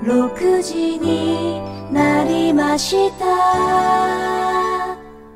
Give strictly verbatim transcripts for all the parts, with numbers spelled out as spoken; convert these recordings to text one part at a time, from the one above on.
ろくじになりました。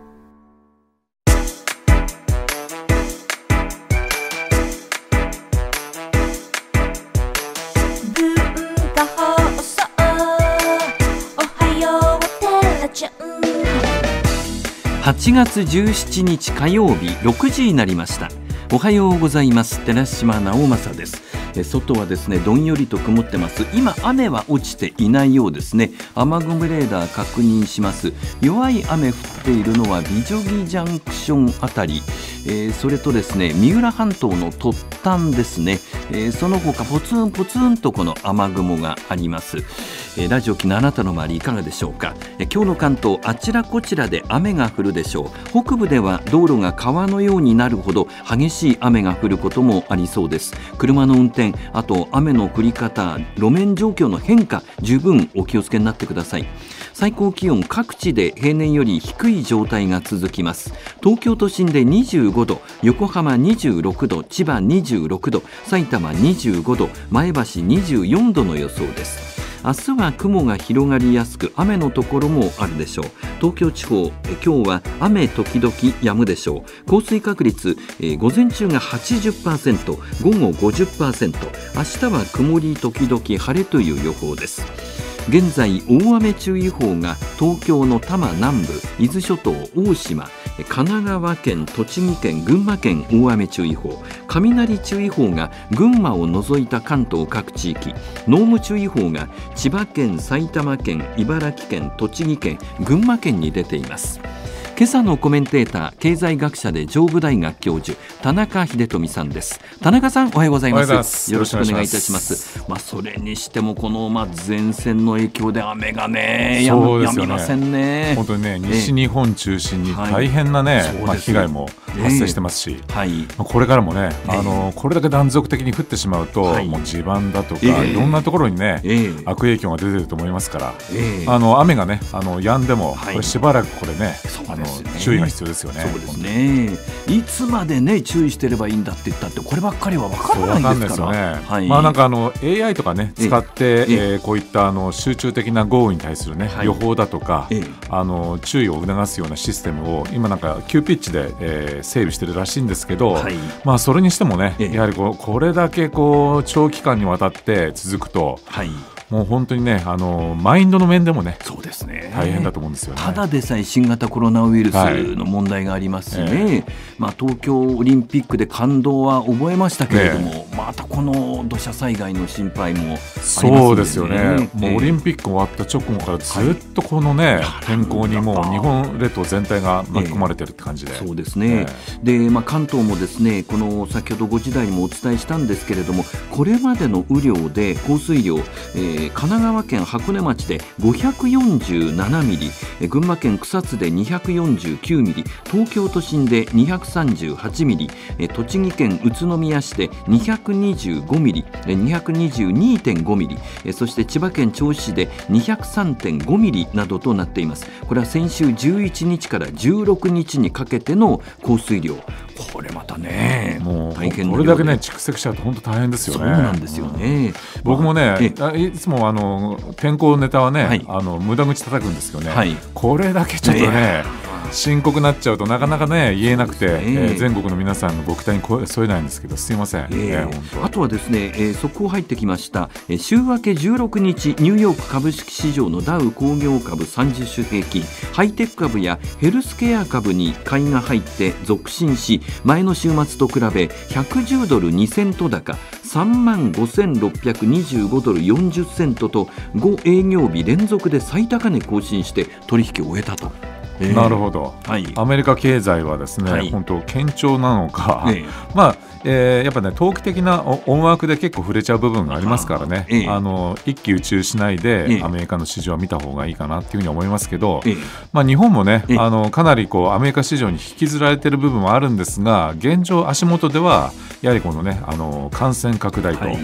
文化放送おはようテレちゃん。 はちがつじゅうしちにち火曜日ろくじになりました。おはようございます。寺島直政です。え外はですねどんよりと曇ってます。今雨は落ちていないようですね。雨雲レーダー確認します。弱い雨降っているのは美女木ジャンクションあたり、えー、それとですね三浦半島の突端ですね、えー、その他ポツンポツンとこの雨雲があります。えー、ラジオ機のあなたの周りいかがでしょうか。えー、今日の関東あちらこちらで雨が降るでしょう。北部では道路が川のようになるほど激しい雨が降ることもありそうです。車の運転、あと雨の降り方、路面状況の変化、十分お気をつけになってください。最高気温各地で平年より低い状態が続きます。東京都心でにじゅうごど、横浜にじゅうろくど、千葉にじゅうろくど、埼玉にじゅうごど、前橋にじゅうよんどの予想です。明日は雲が広がりやすく雨のところもあるでしょう。東京地方、え今日は雨時々止むでしょう。降水確率、えー、午前中が はちじゅっパーセント、午後 ごじゅっパーセント、明日は曇り時々晴れという予報です。現在大雨注意報が東京の多摩南部、伊豆諸島、大島、神奈川県、栃木県、群馬県大雨注意報、雷注意報が群馬を除いた関東各地域、濃霧注意報が千葉県、埼玉県、茨城県、栃木県、群馬県に出ています。今朝のコメンテーター、経済学者で上武大学教授田中秀富さんです。田中さん、おはようございます。 ますよろしくお願いいたします。まあ、それにしてもこの、まあ、前線の影響で雨がねやむ、やみませんね。 本当にね、西日本中心に大変なね、はい、まあ、被害も発生してますし、えーはい、これからもね、あのこれだけ断続的に降ってしまうと、はい、もう地盤だとか、えー、いろんなところにね、えー、悪影響が出てると思いますから、えー、あの雨がねあの止んでも、はい、これしばらくこれね、あの注意が必要ですよね。 そうですね。いつまでね注意してればいいんだって言ったってこればっかりは分からないですから。 そうですよね。はい、まあなんかあの エーアイ とかね使って、ええー、こういったあの集中的な豪雨に対するね、はい、予報だとか、ええ、あの注意を促すようなシステムを今なんか急ピッチで、えー、整備してるらしいんですけど、はい、まあそれにしてもね、ええ、やはりこうこれだけこう長期間にわたって続くと、はい、もう本当にねあのマインドの面でもね、そうですね、大変だと思うんですよね。 ただでさえ新型コロナウイルスの問題がありますしね、はい、えーまあ、東京オリンピックで感動は覚えましたけれども、ね、またこの土砂災害の心配もありますので、ね、 そうですよね。もうオリンピック終わった直後からずっとこのね、はい、天候にもう日本列島全体が巻き込まれてるって感じで、 えー、そうですね、えーでまあ、関東もですねこの先ほどごじ台にもお伝えしたんですけれども、これまでの雨量で降水量、えー神奈川県箱根町でごひゃくよんじゅうななミリ、群馬県草津でにひゃくよんじゅうきゅうミリ、東京都心でにひゃくさんじゅうはちミリ、栃木県宇都宮市でにひゃくにじゅうごミリ、にひゃくにじゅうにてんごミリ、そして千葉県銚子市でにひゃくさんてんごミリなどとなっています。これは先週じゅういちにちからじゅうろくにちにかけての降水量、これまたねもう大変な量で、 これだけね蓄積しちゃうと本当大変ですよね。 そうなんですよね。 僕もね、まあ、いつもあの天候ネタはね、はい、あの無駄口叩くんですけどね、はい、これだけちょっとね深刻になっちゃうとなかなかね言えなくて、えーえー、全国の皆さんのご期待に添えないんですけど、すいません、えーえー、本当。 あとはですね、えー、速報入ってきました。えー、週明けじゅうろくにちニューヨーク株式市場のダウ工業株さんじゅっしゅ平均、ハイテク株やヘルスケア株に買いが入って続伸し、前の週末と比べひゃくじゅうドルにセント高、さんまんごせんろっぴゃくにじゅうごドルよんじゅっセントとご営業日連続で最高値更新して取引を終えたと。 えー、なるほど、はい、アメリカ経済はですね、はい、本当堅調なのか、えーまあえー、やっぱね投機的な思惑で結構触れちゃう部分がありますからね、えー、あの一喜一憂しないで、えー、アメリカの市場を見た方がいいかなっていうふうに思いますけど、えーまあ、日本もね、えー、あのかなりこうアメリカ市場に引きずられている部分もあるんですが、現状足元ではやはりこのねあの感染拡大と、はい、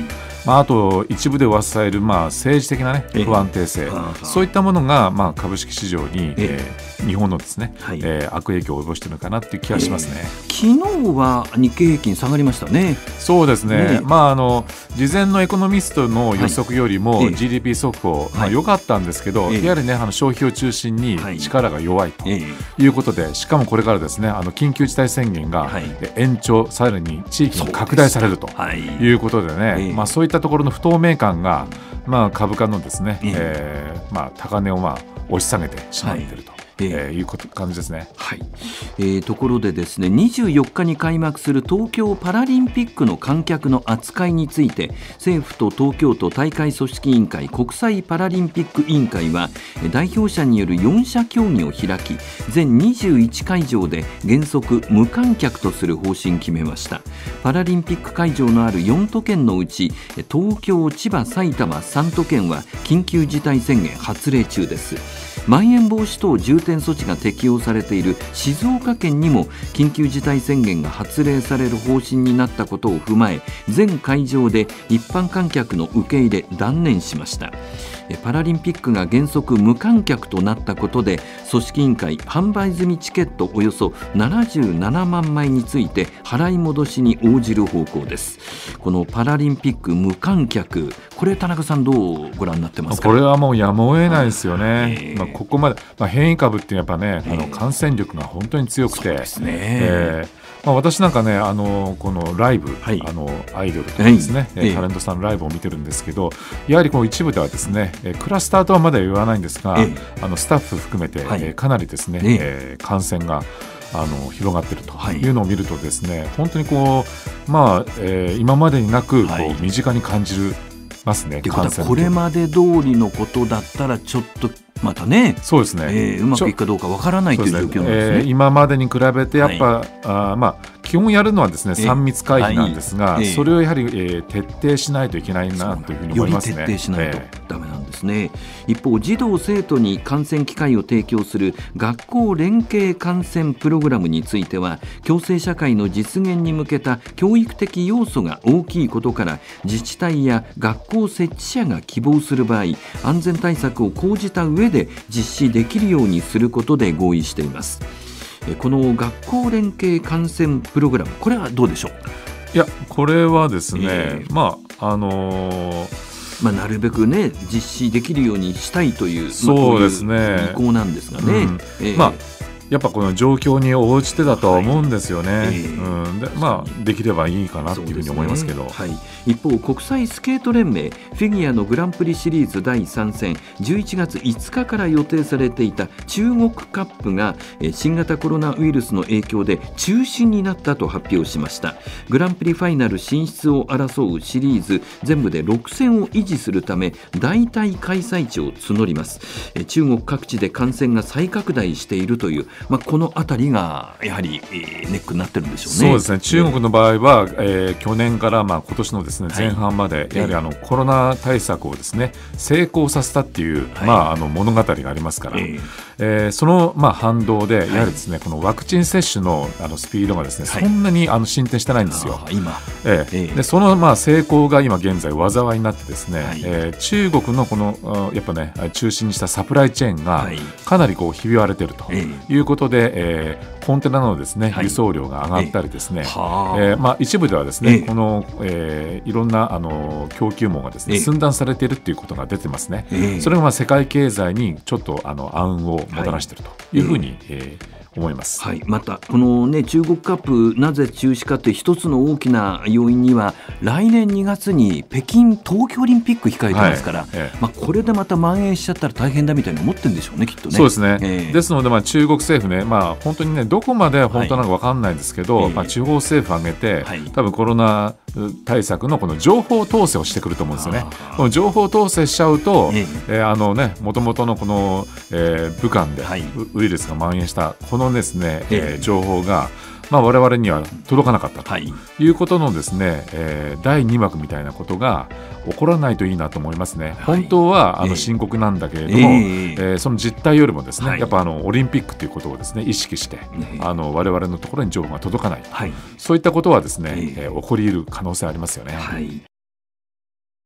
まあ、あと一部で噂されるまあ政治的な、ね、不安定性、そういったものがまあ株式市場に、えー、日本のですね、はい、えー、悪影響を及ぼしているのかなという気がしますね。 えー、昨日は日経平均下がりましたね。 そうですね、ね、まあ、あの事前のエコノミストの予測よりも ジーディーピー 速報、はい、まあ、良かったんですけど、はい、やはり、ね、あの消費を中心に力が弱いということで、しかもこれからですね、あの緊急事態宣言が延長、さらに地域に拡大されるということでね、まあ、そういったところの不透明感が、まあ、株価のですね、えーまあ、高値をまあ押し下げてしまっていると、はい、えー、いうこと感じですね。 はい、えー、ところでですね、にじゅうよっかに開幕する東京パラリンピックの観客の扱いについて、政府と東京都大会組織委員会国際パラリンピック委員会は代表者によるよん者協議を開き、全にじゅういちかいじょうで原則無観客とする方針を決めました。パラリンピック会場のあるよん都県のうち、東京、千葉、埼玉さん都県は緊急事態宣言発令中です。まん延防止等重点措置が適用されている静岡県にも緊急事態宣言が発令される方針になったことを踏まえ、全会場で一般観客の受け入れ断念しました。パラリンピックが原則無観客となったことで、組織委員会販売済みチケットおよそななじゅうななまんまいについて払い戻しに応じる方向です。このパラリンピック無観客、これ田中さんどうご覧になってますか？ これはもうやむを得ないですよね。えーまあ、ここまで、まあ、変異株ってやっぱね、あの感染力が本当に強くて、そうですね、えーまあ、私なんかね、あのこのライブ、はい、あのアイドルとかですね、はい、タレントさんのライブを見てるんですけど、やはりこの一部ではですね、クラスターとはまだ言わないんですが、あのスタッフ含めて、はい、かなりですね、えー、感染があの広がっているというのを見るとですね、はい、本当にこう、まあえー、今までになくこう、はい、身近に感じるますね。 感染これまで通りのことだったらちょっとまたね、 そうですね、 えー、うまくいくかどうかわからないという状況なんですね。 えー、今までに比べてやっぱ、はい、あまあ基本やるのはですねさん密回避なんですが、はい、それをやはり、えー、徹底しないといけないなというふうに思いますね。 より徹底しないとダメなんですね。えー、一方、児童生徒に観戦機会を提供する学校連携観戦プログラムについては、共生社会の実現に向けた教育的要素が大きいことから、自治体や学校設置者が希望する場合、安全対策を講じた上で実施できるようにすることで合意しています。この学校連携観戦プログラム、これはどうでしょう？ いや、これはですね、えー、まああのーまあ、なるべくね実施できるようにしたいという、 そうですね、 意向なんですがね、うん、 えー、まあやっぱこの状況に応じてだとは思うんですよね。はい、えーうん、でまあ、できればいいかなというふうに思いますけど、ね、 はい、一方、国際スケート連盟フィギュアのグランプリシリーズだいさん戦、じゅういちがついつかから予定されていた中国カップが新型コロナウイルスの影響で中止になったと発表しました。グランプリファイナル進出を争うシリーズ全部でろく戦を維持するため代替開催地を募ります。中国各地で感染が再拡大しているという、まあ、このあたりがやはり、えー、ネックになってるんでしょうね。 そうですね、中国の場合は、えー、去年からまあ今年のですね前半まで、はい、やはりあのコロナ対策をですね成功させたっていう、はい、まあ、あの物語がありますから、えーえー、そのまあ反動でやはりですね、はい、このワクチン接種のあのスピードがですね、はい、そんなにあの進展してないんですよ。 今、 えーえー、でそのまあ成功が今現在災いになってですね、はい、えー、中国のこのやっぱね中心にしたサプライチェーンがかなりこうひび割れているということで、えー、コンテナのですね、はい、輸送量が上がったりですね、えーえーまあ、一部ではですね、えー、この、えー、いろんなあの供給網がですね、えー、寸断されているということが出てますね。えー、それがまあ世界経済にちょっとあの暗雲をもたらしているというふうに、はい、えー思います。 はい、またこの、ね、中国カップなぜ中止かという一つの大きな要因には来年にがつに北京冬季オリンピック控えてますから、はい、ええ、まあ、これでまた蔓延しちゃったら大変だみたいに思ってるんでしょうね、きっとね。 そうですね、えー、ですので、まあ、中国政府ね、まあ、本当にねどこまで本当なのか分かんないんですけど、はい、まあ、地方政府挙げて、はい、多分コロナ対策のこの情報統制をしてくると思うんですよね。この情報統制しちゃうと、えーえー、あのね元々のこの、えー、武漢でウイルスが蔓延したこのですね、えーえー、情報が、まあ、我々には届かなかったということのですね、えー、だいに幕みたいなことが起こらないといいなと思いますね。はい、本当はあの深刻なんだけれども、えーえー、その実態よりもですね、はい、やっぱあのオリンピックということをですね意識して、えー、あの我々のところに情報が届かない、はい、そういったことはですね、えー、起こり得る可能性ありますよね。はい。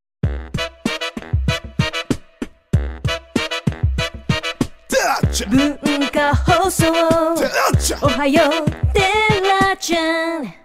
文化放送おはようテラちゃん。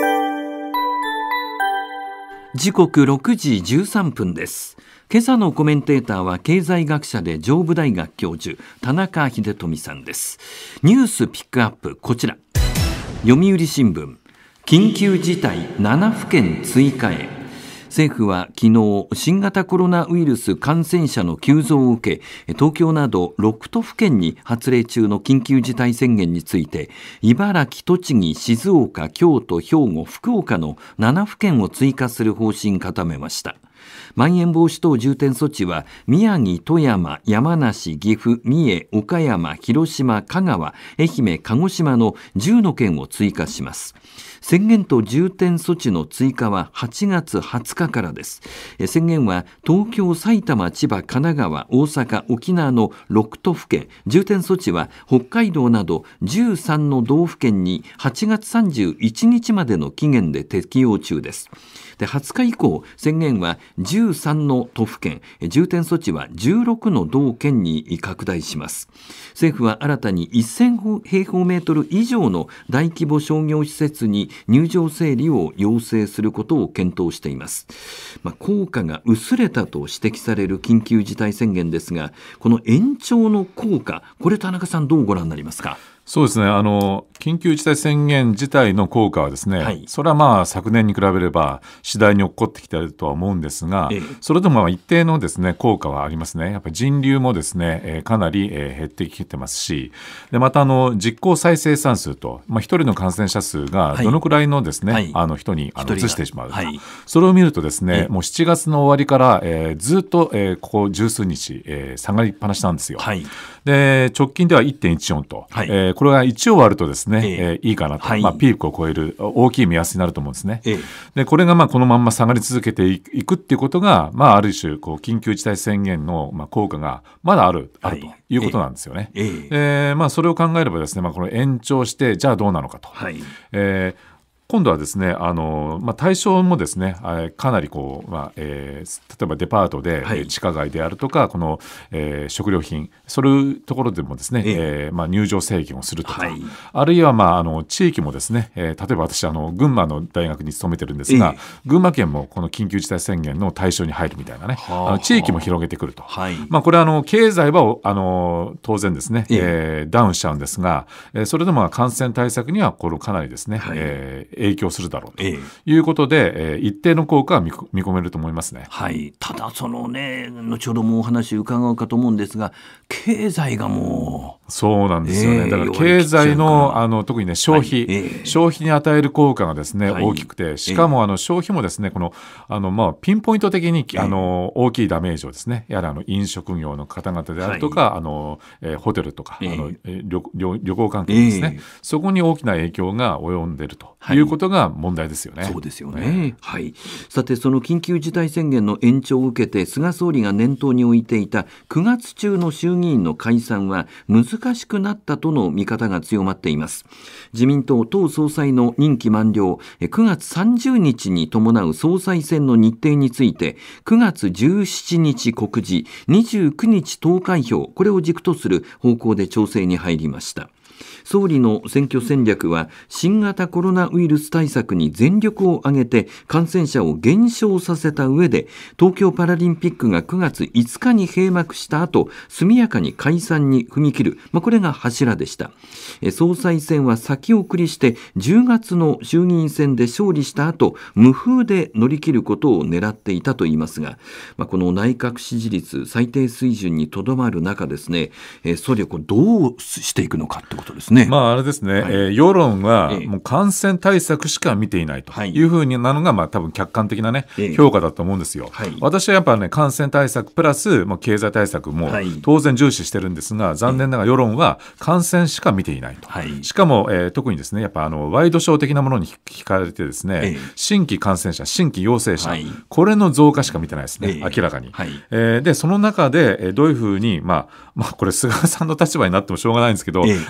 時刻ろくじじゅうさんぷんです。今朝のコメンテーターは経済学者で上武大学教授田中秀富さんです。ニュースピックアップ、こちら。読売新聞、緊急事態ななふけん追加へ。政府は昨日、新型コロナウイルス感染者の急増を受け、東京などろくとふけんに発令中の緊急事態宣言について、茨城、栃木、静岡、京都、兵庫、福岡のななふけんを追加する方針を固めました。まん延防止等重点措置は宮城、富山、山梨、岐阜、三重、岡山、広島、香川、愛媛、鹿児島のじゅうの県を追加します。宣言と重点措置の追加ははちがつはつかからです。宣言は東京、埼玉、千葉、神奈川、大阪、沖縄のろくとふけん、重点措置は北海道などじゅうさんの道府県にはちがつさんじゅういちにちまでの期限で適用中です。で、はつか以降、宣言はじゅうさんの都府県、重点措置はじゅうろくの道県に拡大します。政府は新たにせんへいほうメートル以上の大規模商業施設に入場整理を要請することを検討しています。まあ、効果が薄れたと指摘される緊急事態宣言ですが、この延長の効果、これ田中さんどうご覧になりますか？ そうですね、あの緊急事態宣言自体の効果はですね、はい、それはまあ昨年に比べれば次第に起こってきているとは思うんですが、ええ、それでもまあ一定のですね効果はありますね。やっぱり人流もですね、えー、かなり、えー、減ってきてますし、でまたあの実効再生産数と、まあ、一人の感染者数がどのくらいのですね、はい、あの人にあの移してしまうか、はい、それを見るとですね、もうしちがつの終わりから、えー、ずっと、えー、ここ十数日、えー、下がりっぱなしなんですよ。はい、で直近では いってんいちよん と、はい、えー、これがいちを割るとですね、えーえー、いいかなと、はい、まあ、ピークを超える大きい目安になると思うんですね。えー、でこれがまあこのまんま下がり続けていくっていうことが、まあ、ある種こう緊急事態宣言のまあ効果がまだある、あるということなんですよね。えーえーまあ、それを考えればですね、まあ、この延長してじゃあどうなのかと。はい、えー今度はですね、あの、まあ、対象もですね、かなりこう、まあえー、例えばデパートで、はい、地下街であるとかこの、えー、食料品、そういうところでもですね、えーまあ、入場制限をするとか、はい、あるいは、まあ、あの地域もですね、えー、例えば私あの群馬の大学に勤めてるんですが、えー、群馬県もこの緊急事態宣言の対象に入るみたいなね、はあ、あの地域も広げてくると、はい、まあ、これはあの経済はあの当然ですね、えーえー、ダウンしちゃうんですが、えー、それでも感染対策にはこれかなりですね、はい、えー影響するだろうということで、ええ、一定の効果は見込めると思いますね。 はい、ただそのね、後ほどもお話伺うかと思うんですが、経済がもうそうなんですよね。えー、だから経済の、あの特にね消費、はい、えー、消費に与える効果がですね、はい、大きくて、しかもあの消費もですね、このあのまあピンポイント的にあの大きいダメージをですね、やはりあの飲食業の方々であるとか、はい、あのえー、ホテルとか、えー、あの 旅, 旅, 旅行関係ですね、えー、そこに大きな影響が及んでいるということが問題ですよね。 はい、そうですよね。はい。さて、その緊急事態宣言の延長を受けて菅総理が念頭に置いていたくがつ中の衆議院の解散は難しくなったとの見方が強まっています。自民党党総裁の任期満了、くがつさんじゅうにちに伴う総裁選の日程について、くがつじゅうしちにち告示、にじゅうくにち投開票、これを軸とする方向で調整に入りました。総理の選挙戦略は新型コロナウイルス対策に全力を挙げて感染者を減少させた上で、東京パラリンピックがくがついつかに閉幕した後、速やかに解散に踏み切る、まあ、これが柱でした。総裁選は先送りしてじゅうがつの衆議院選で勝利した後、無風で乗り切ることを狙っていたといいますが、まあ、この内閣支持率最低水準にとどまる中ですね、総理はこれどうしていくのかってことですね。 まああれですね、はい、えー、世論はもう感染対策しか見ていないというふうになのが、まあ多分客観的なね、えー、評価だと思うんですよ。はい、私はやっぱね、感染対策プラス、まあ、経済対策も当然重視してるんですが、はい、残念ながら世論は感染しか見ていないと。はい、しかも、えー、特にですね、やっぱあのワイドショー的なものに惹かれてですね、えー、新規感染者、新規陽性者、はい、これの増加しか見てないですね、えー、明らかに。はい、えー、でその中でどういうふうに、まあまあ、これ菅さんの立場になってもしょうがないんですけど、えー、内閣支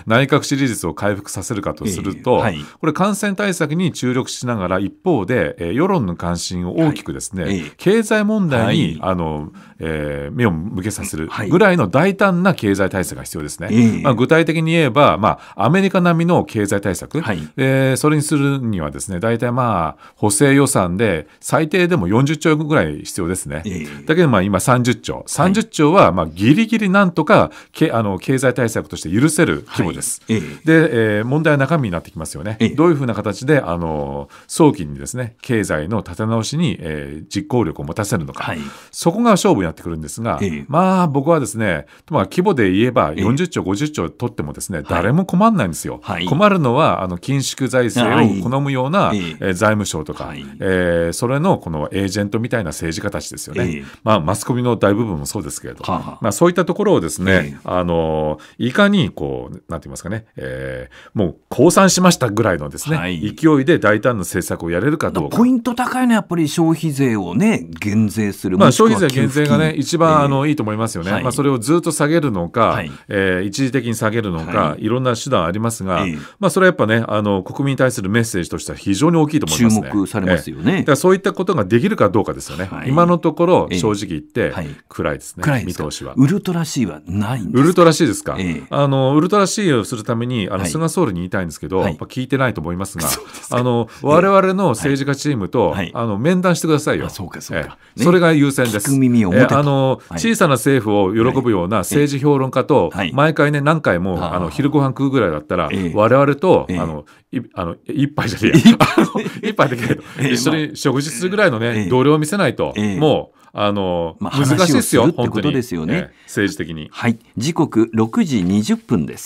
支持率を回復させるかとすると、えーはい、これ感染対策に注力しながら一方で、えー、世論の関心を大きくですね、はいえー、経済問題に、はい、あのえー、目を向けさせるぐらいの大胆な経済対策が必要ですね、はいまあ、具体的に言えば、まあ、アメリカ並みの経済対策、はいえー、それにするにはですね大体まあ補正予算で最低でもよんじゅっちょうぐらい必要ですね、えー、だけどまあ今さんじゅっちょうさんじゅっちょうはまあギリギリなんとかけあの経済対策として許せる規模です、はいえー、で、えー、問題は中身になってきますよね、えー、どういうふうな形であの早期にですね経済の立て直しに、えー、実行力を持たせるのか、はい、そこが勝負になってくるんですが、えーまあ僕はですね、まあ、規模で言えばよんじゅっちょうごじゅっちょう取ってもですね、誰も困らないんですよ、はい、困るのはあの緊縮財政を好むような、はいえー、財務省とか、はいえー、それのこのエージェントみたいな政治家たちですよね、えーまあ、マスコミの大部分もそうですけれど、ははまあ、そういったところをですね、えー、あのいかにこうなんて言いますかね、えー、もう降参しましたぐらいのですね、はい、勢いで大胆な政策をやれるかどうか。 ポイント高いのはやっぱり消費税をね減税する、 まあ、消費税減税がね一番、えー、あのいいと思いますよね、はいまあ、それをずっと下げるのか、はいえー、一時的に下げるのか、はい、いろんな手段ありますが、えーまあ、それはやっぱねあの国民に対するメッセージとしては非常に大きいと思いますね。 注目されますよね、 えー、だからそういったことができるかどうかですよね、はい、今のところ正直言って、えーはい、暗いですね。 暗いですか。見通しはウルトラ C はないんですか。 ウルトラ C ですか、えー、あのウルトラ C をするためにあの、はい、菅総理に言いたいんですけど、はい、聞いてないと思いますが、あの我々の政治家チームと、はい、あの面談してくださいよ。あそうかそうか、えー、それが優先です。 聞く耳を持てと、 えー、あの小さな政府を喜ぶような政治評論家と、はい、毎回ね何回も、はい、あの昼ご飯食うぐらいだったら、えー、我々と、えー、あのいあの一杯じゃねえや一杯できないと、えー、一緒に食事するぐらいのね、えー、同僚を見せないと、えー、もうあの、まあ、難しいですよ本当にですよね、えー、政治的に。 はい、時刻ろくじにじゅっぷんです。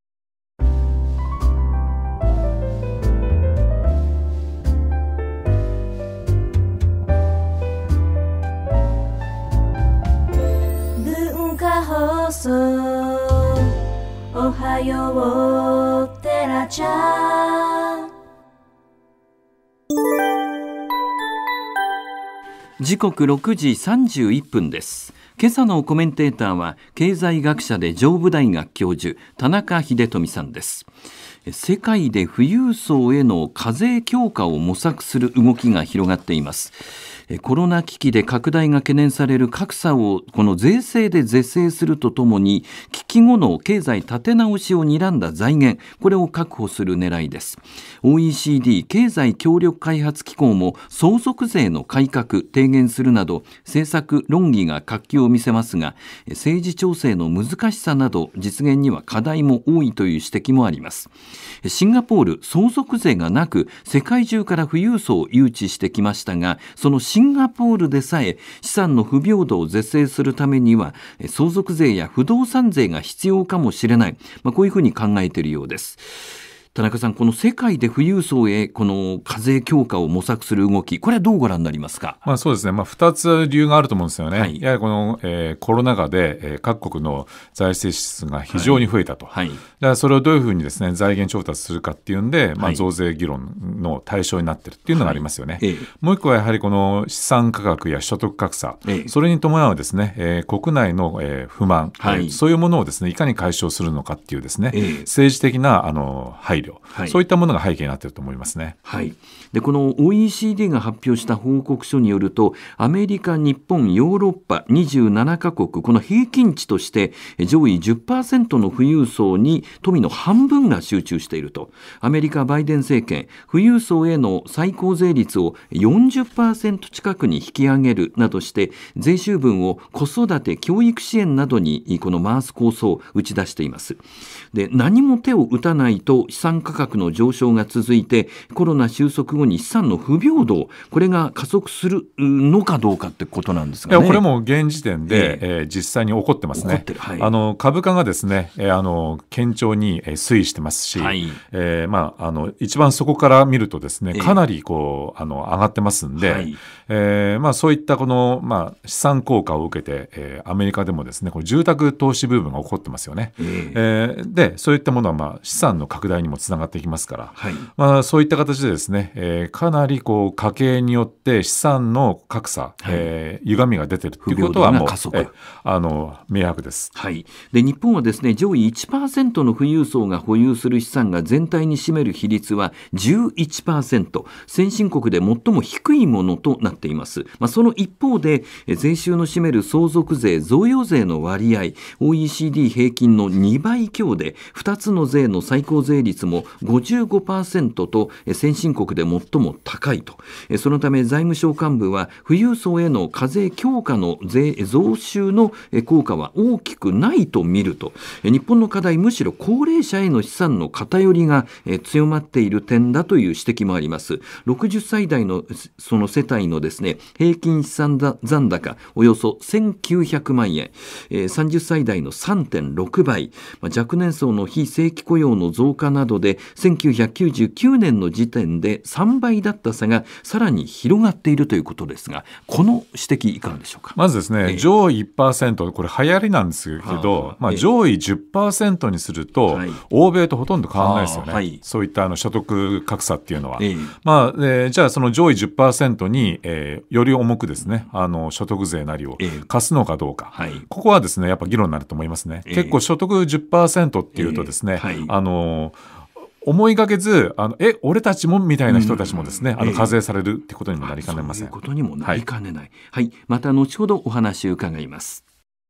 文化放送おはようテラちゃん。 時刻ろくじさんじゅういっぷんです。今朝のコメンテーターは経済学者で上武大学教授田中秀富さんです。世界で富裕層への課税強化を模索する動きが広がっています。コロナ危機で拡大が懸念される格差をこの税制で是正するとともに危機後の経済立て直しを睨んだ財源、これを確保する狙いです。 オーイーシーディー 経済協力開発機構も相続税の改革提言するなど政策論議が活気を見せますが、政治調整の難しさなど実現には課題も多いという指摘もあります。シンガポール、相続税がなく世界中から富裕層を誘致してきましたが、そのシンガポールでさえ資産の不平等を是正するためには相続税や不動産税が必要かもしれない、まあ、こういうふうに考えているようです。田中さん、この世界で富裕層へこの課税強化を模索する動き、これはどうご覧になりますか。 まあ、そうですね、まあ、ふたつ理由があると思うんですよね、はい、やはりこの、えー、コロナ禍で、えー、各国の財政支出が非常に増えたと、はいはい、だからそれをどういうふうにですね財源調達するかっていうんで、まあ、増税議論の対象になっているっていうのがありますよね、はい、もう一個はやはりこの資産価格や所得格差、ええ、それに伴うですね、えー、国内の、えー、不満、はい、そういうものをですねいかに解消するのかっていうですね、ええ、政治的なあの配慮、はい、そういったものが背景になっていると思いますね。 はい、でこの オーイーシーディー が発表した報告書によると、アメリカ、日本、ヨーロッパにじゅうななカ国、この平均値として上位 じゅっパーセント の富裕層に富の半分が集中していると。アメリカバイデン政権、富裕層への最高税率を よんじゅっパーセント 近くに引き上げるなどして税収分を子育て教育支援などにこの回す構想を打ち出しています。で何も手を打たないと資産価格の上昇が続いてコロナ収束後に資産の不平等、これが加速するのかどうかってことなんですがね。 いやこれも現時点で、えーえー、実際に起こってますね。はい、あの株価がですね、えー、あの堅調に推移してますし、はいえーまあ、あの一番そこから見るとですねかなりこうあの上がってますんで、はいえーまあ、そういったこの、まあ、資産効果を受けて、えー、アメリカでもですねこれ住宅投資ブームが起こってますよね、えーえー、でそういったものは、まあ、資産の拡大にもつながっていきますから、はい、まあ、そういった形でですね、えー、かなりこう家計によって資産の格差、はい、えー、歪みが出てるということはもう、えあの明白です、 はい、で日本はですね上位 いちパーセント の富裕層が保有する資産が全体に占める比率は じゅういちパーセント、 先進国で最も低いものとなっています。まあ、その一方で税収の占める相続税贈与税の割合 オーイーシーディー 平均のにばい強でふたつの税の最高税率も ごじゅうごパーセント と先進国で最も高いと。そのため財務省幹部は富裕層への課税強化の税増収の効果は大きくないと見ると。日本の課題むしろ高齢者への資産の偏りが強まっている点だという指摘もあります。ろくじゅっさい代のその世帯のですね平均資産残高およそせんきゅうひゃくまんえん、さんじゅっさい代の さんてんろくばい、若年層の非正規雇用の増加などでせんきゅうひゃくきゅうじゅうきゅうねんの時点でさんばいだった差がさらに広がっているということですが、この指摘いかがでしょうか。 まずですね、えー、上位 いちパーセント これ流行りなんですけど、まあ、上位 じゅっパーセント にすると、はい、欧米とほとんど変わらないですよね、はい、そういったあの所得格差っていうのは、えーまあえー、じゃあその上位 じゅっパーセント に、えー、より重くですねあの所得税なりを課すのかどうか、えーはい、ここはですねやっぱ議論になると思いますね、えー、結構所得 じゅっパーセント っていうとですね、えーはい、あの思いがけずあのえ俺たちもみたいな人たちもですね、うん、あの課税されるってことにもなりかねません。 そういうことにもなりかねない、はいはい、また後ほどお話を伺います。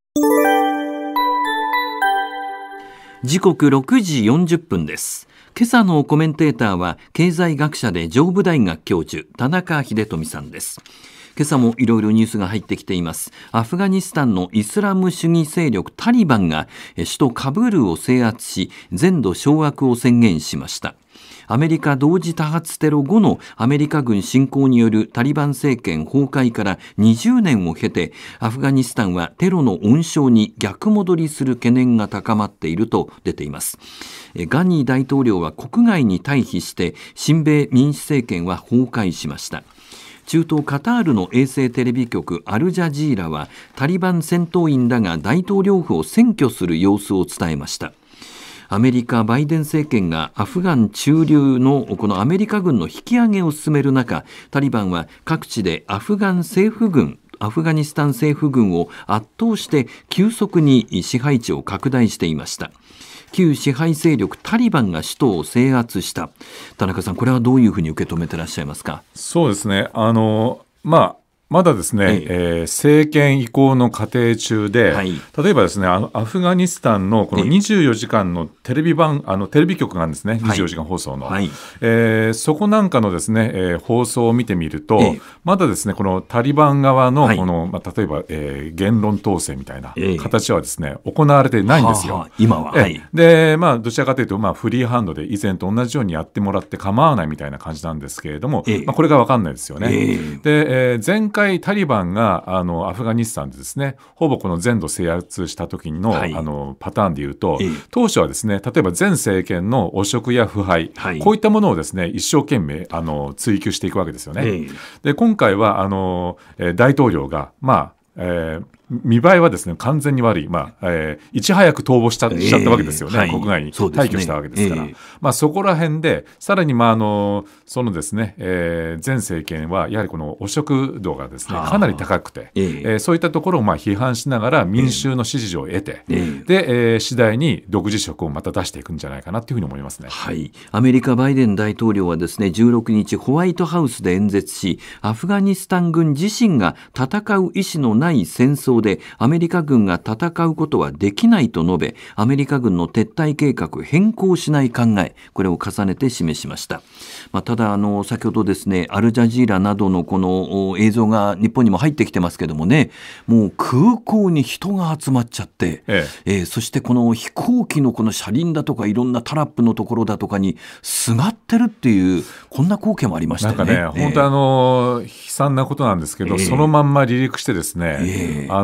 時刻ろくじよんじゅっぷんです。今朝のコメンテーターは経済学者で上武大学教授田中秀富さんです。今朝もいろいろニュースが入ってきています。アフガニスタンのイスラム主義勢力タリバンが首都カブールを制圧し全土掌握を宣言しました。アメリカ同時多発テロ後のアメリカ軍侵攻によるタリバン政権崩壊からにじゅうねんを経て、アフガニスタンはテロの温床に逆戻りする懸念が高まっていると出ています。ガニー大統領は国外に退避して親米民主政権は崩壊しました。中東カタールの衛星テレビ局アルジャジーラはタリバン戦闘員らが大統領府を占拠する様子を伝えました。アメリカバイデン政権がアフガン駐留のこのアメリカ軍の引き上げを進める中、タリバンは各地でアフガン政府軍アフガニスタン政府軍を圧倒して急速に支配地を拡大していました。旧支配勢力タリバンが首都を制圧した。田中さん、これはどういうふうに受け止めてらっしゃいますか。 そうですね、あのまあまだですね、えええー、政権移行の過程中で、はい、例えばですね、あのアフガニスタンのこのにじゅうよじかんのテレビ番、あのテレビ局があるんですね、にじゅうよじかん放送の、はいえー、そこなんかのですね、えー、放送を見てみると、ええ、まだですねこのタリバン側のこの、はいまあ、例えば、えー、言論統制みたいな形はですね、ええ、行われてないんですよ、 はあはあ、今は、 えーはい、で、まあ、どちらかというと、まあ、フリーハンドで以前と同じようにやってもらって構わないみたいな感じなんですけれども、ええまあ、これが分かんないですよね、ええでえー、前回タリバンがあのアフガニスタンでですねほぼこの全土制圧した時 の,、はい、あのパターンでいうと、ええ、当初はですね例えば前政権の汚職や腐敗、はい、こういったものをですね一生懸命あの追求していくわけですよね、ええ、で今回はあの大統領がまあ、えー見栄えはですね完全に悪い、まあえー、いち早く逃亡し た,、えー、しちゃったわけですよね、はい、国外に退去したわけですから、そ, ねえーまあ、そこら辺でさらに、まあ、あのそのですね、えー、前政権はやはりこの汚職度がですねかなり高くて、えーえー、そういったところをまあ批判しながら民衆の支持を得て、えー、で、えー、次第に独自色をまた出していくんじゃないかなというふうに思いますね、 はい、アメリカバイデン大統領はですねじゅうろくにちホワイトハウスで演説し、アフガニスタン軍自身が戦う意思のない戦争でアメリカ軍が戦うことはできないと述べ、アメリカ軍の撤退計画変更しない考え、これを重ねて示しました。まあ、ただあの先ほどですねアルジャジーラなどのこの映像が日本にも入ってきてますけどもね、もう空港に人が集まっちゃって、えええー、そしてこの飛行機のこの車輪だとかいろんなタラップのところだとかにすがってるっていうこんな光景もありましたよね。 なんかね、えー、本当あの悲惨なことなんですけど、えー、そのまんま離陸してですね、えー、あ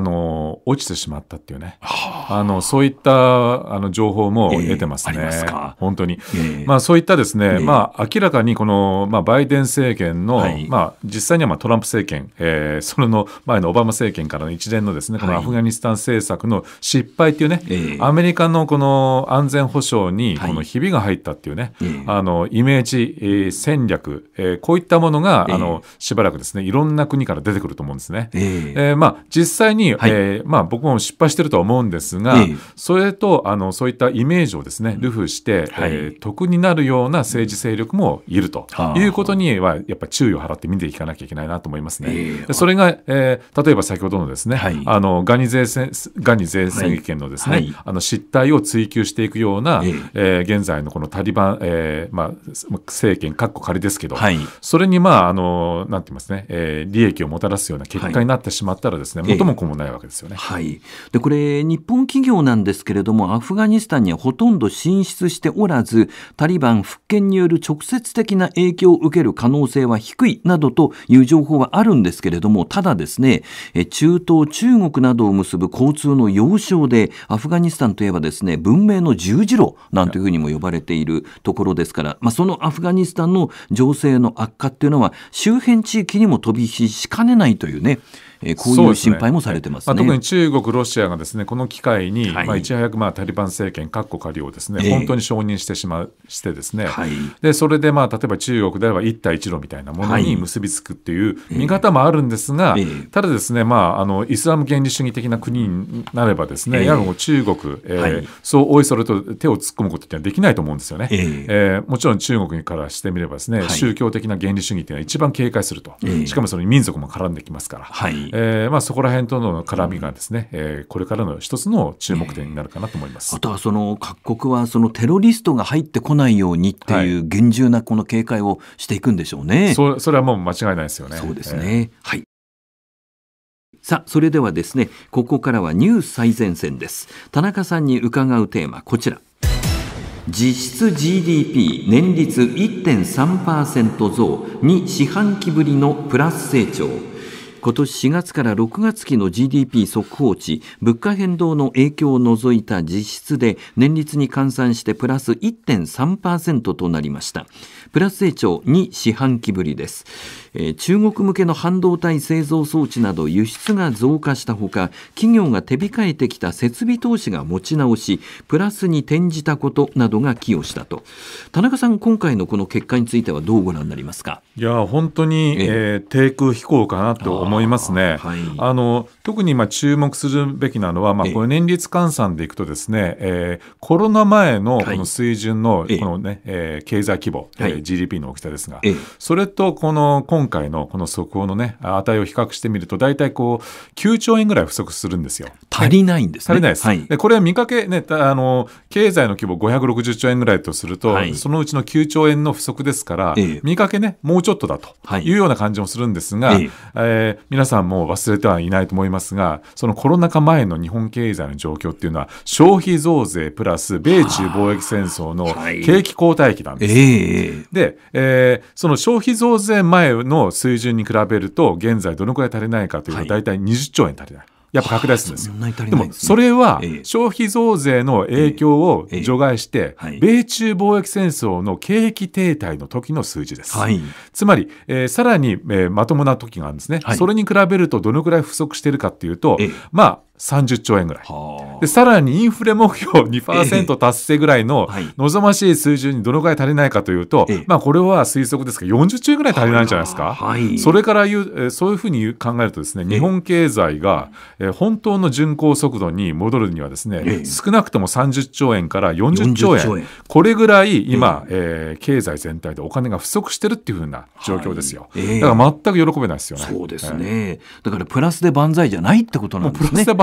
あの落ちてしまったっていうね、あのそういったあの情報も得てますね。えー、ありますか。本当に、えーまあ、そういったですね、えーまあ、明らかにこの、まあ、バイデン政権の、はいまあ、実際にはまあトランプ政権、えー、それの前のオバマ政権からの一連のですね、このアフガニスタン政策の失敗っていうね、はい、アメリカのこの安全保障にこのひびが入ったっていうね、はい、あのイメージ、えー、戦略、えー、こういったものが、えー、あのしばらくですねいろんな国から出てくると思うんですね。えーえーまあ、実際に、はいえーまあ、僕も失敗してるとは思うんですが、えー、それとあのそういったイメージをですね流布して、はいえー、得になるような政治勢力もいるということにはやっぱり注意を払って見ていかなきゃいけないなと思いますね。えー、それが、えー、例えば先ほどのですね、はい、あのガニ税制ガニ税制権のですね、はいはい、あの失態を追求していくような、えーえー、現在のこのタリバン、えーまあ、政権かっこ仮ですけど、はい、それにまああのなんて言いますね、えー、利益をもたらすような結果になってしまったらですね、はい、元も子もないわけですよね。 はい、でこれ日本企業なんですけれどもアフガニスタンにはほとんど進出しておらずタリバン復権による直接的な影響を受ける可能性は低いなどという情報はあるんですけれども、ただですね中東中国などを結ぶ交通の要衝でアフガニスタンといえばですね文明の十字路なんていうふうにも呼ばれているところですから、まあ、そのアフガニスタンの情勢の悪化っていうのは周辺地域にも飛び火しかねないというね、えー、こういう心配もされてますね。 まあ、特に中国ロシアがですねこの機会に、はいまあ、いち早くまあタリバン政権かっこ仮をですね、えー、本当に承認してしまうしてですね、はい、でそれでまあ例えば中国であれば一帯一路みたいなものに結びつくっていう見方もあるんですが、えー、ただですね、まあ、あのイスラム原理主義的な国になればですね、えー、やはりもう中国、えーはい、そうおいそれと手を突っ込むことってはできないと思うんですよね。えーえー、もちろん中国からしてみればですね、はい、宗教的な原理主義っていうのは一番警戒すると、えー、しかもその民族も絡んできますから、はいえーまあ、そこら辺との絡みがですね、えー、これからの一つの注目点になるかなと思います。 えー、あとはその各国はそのテロリストが入ってこないようにっていう厳重なこの警戒をしていくんでしょうね。はい、 そ, それはもう間違いないですよね。 そうですね、えー、はい。さあそれではですねここからはニュース最前線です。田中さんに伺うテーマこちら、実質 ジーディーピー 年率 いってんさんパーセント 増に四半期ぶりのプラス成長。今年しがつからろくがつ期の ジーディーピー 速報値、物価変動の影響を除いた実質で年率に換算してプラス いってんさんパーセント となりました。プラス成長に四半期ぶりです。えー、中国向けの半導体製造装置など輸出が増加したほか、企業が手控えてきた設備投資が持ち直しプラスに転じたことなどが寄与したと。田中さん、今回のこの結果についてはどうご覧になりますか？ いや本当に、えー、低空飛行かなと思いますね。あ、はい、あの特に今注目するべきなのは、まあ、これ年率換算でいくとですね、えー、コロナ前のこの水準のこの、ねえー、経済規模、はい、ジーディーピー の大きさですが、ええ、それとこの今回のこの速報の、ね、値を比較してみると大体こうきゅうちょうえんぐらい不足するんですよ。 足りないんですね。 足りないです、はい、でこれは見かけ、ね、あの経済の規模ごひゃくろくじゅっちょうえんぐらいとすると、はい、そのうちのきゅうちょうえんの不足ですから、ええ、見かけねもうちょっとだというような感じもするんですが、えええー、皆さんも忘れてはいないと思いますが、そのコロナ禍前の日本経済の状況っていうのは消費増税プラス米中貿易戦争の景気後退期なんです、はいええ、で、えー、その消費増税前の水準に比べると現在どのくらい足りないかというと、はい、大体にじゅっちょうえん足りない。やっぱ拡大するんですよ。はあ、そんなに足りないですね。でもそれは消費増税の影響を除外して、ええええ、米中貿易戦争の景気停滞の時の数字です。はい、つまり、えー、さらに、えー、まともな時があるんですね。はい、それに比べるとどのくらい不足しているかっていうと、まあさんじゅっちょうえんぐらいで、さらにインフレ目標 にパーセント 達成ぐらいの望ましい水準にどのくらい足りないかというと、ええ、まあこれは推測ですがよんじゅっちょうえんぐらい足りないんじゃないですか。はい、それから言うそういうふうに考えるとですね、日本経済が本当の巡航速度に戻るにはですね、ええ、少なくともさんじゅっちょうえんからよんじゅっちょうえん、これぐらい今、えええー、経済全体でお金が不足してるっていうふうな状況ですよ。はい、だから全く喜べないですよね。 そうですね、ええ、だからプラスで万歳じゃないってことなんですね。 プラスで万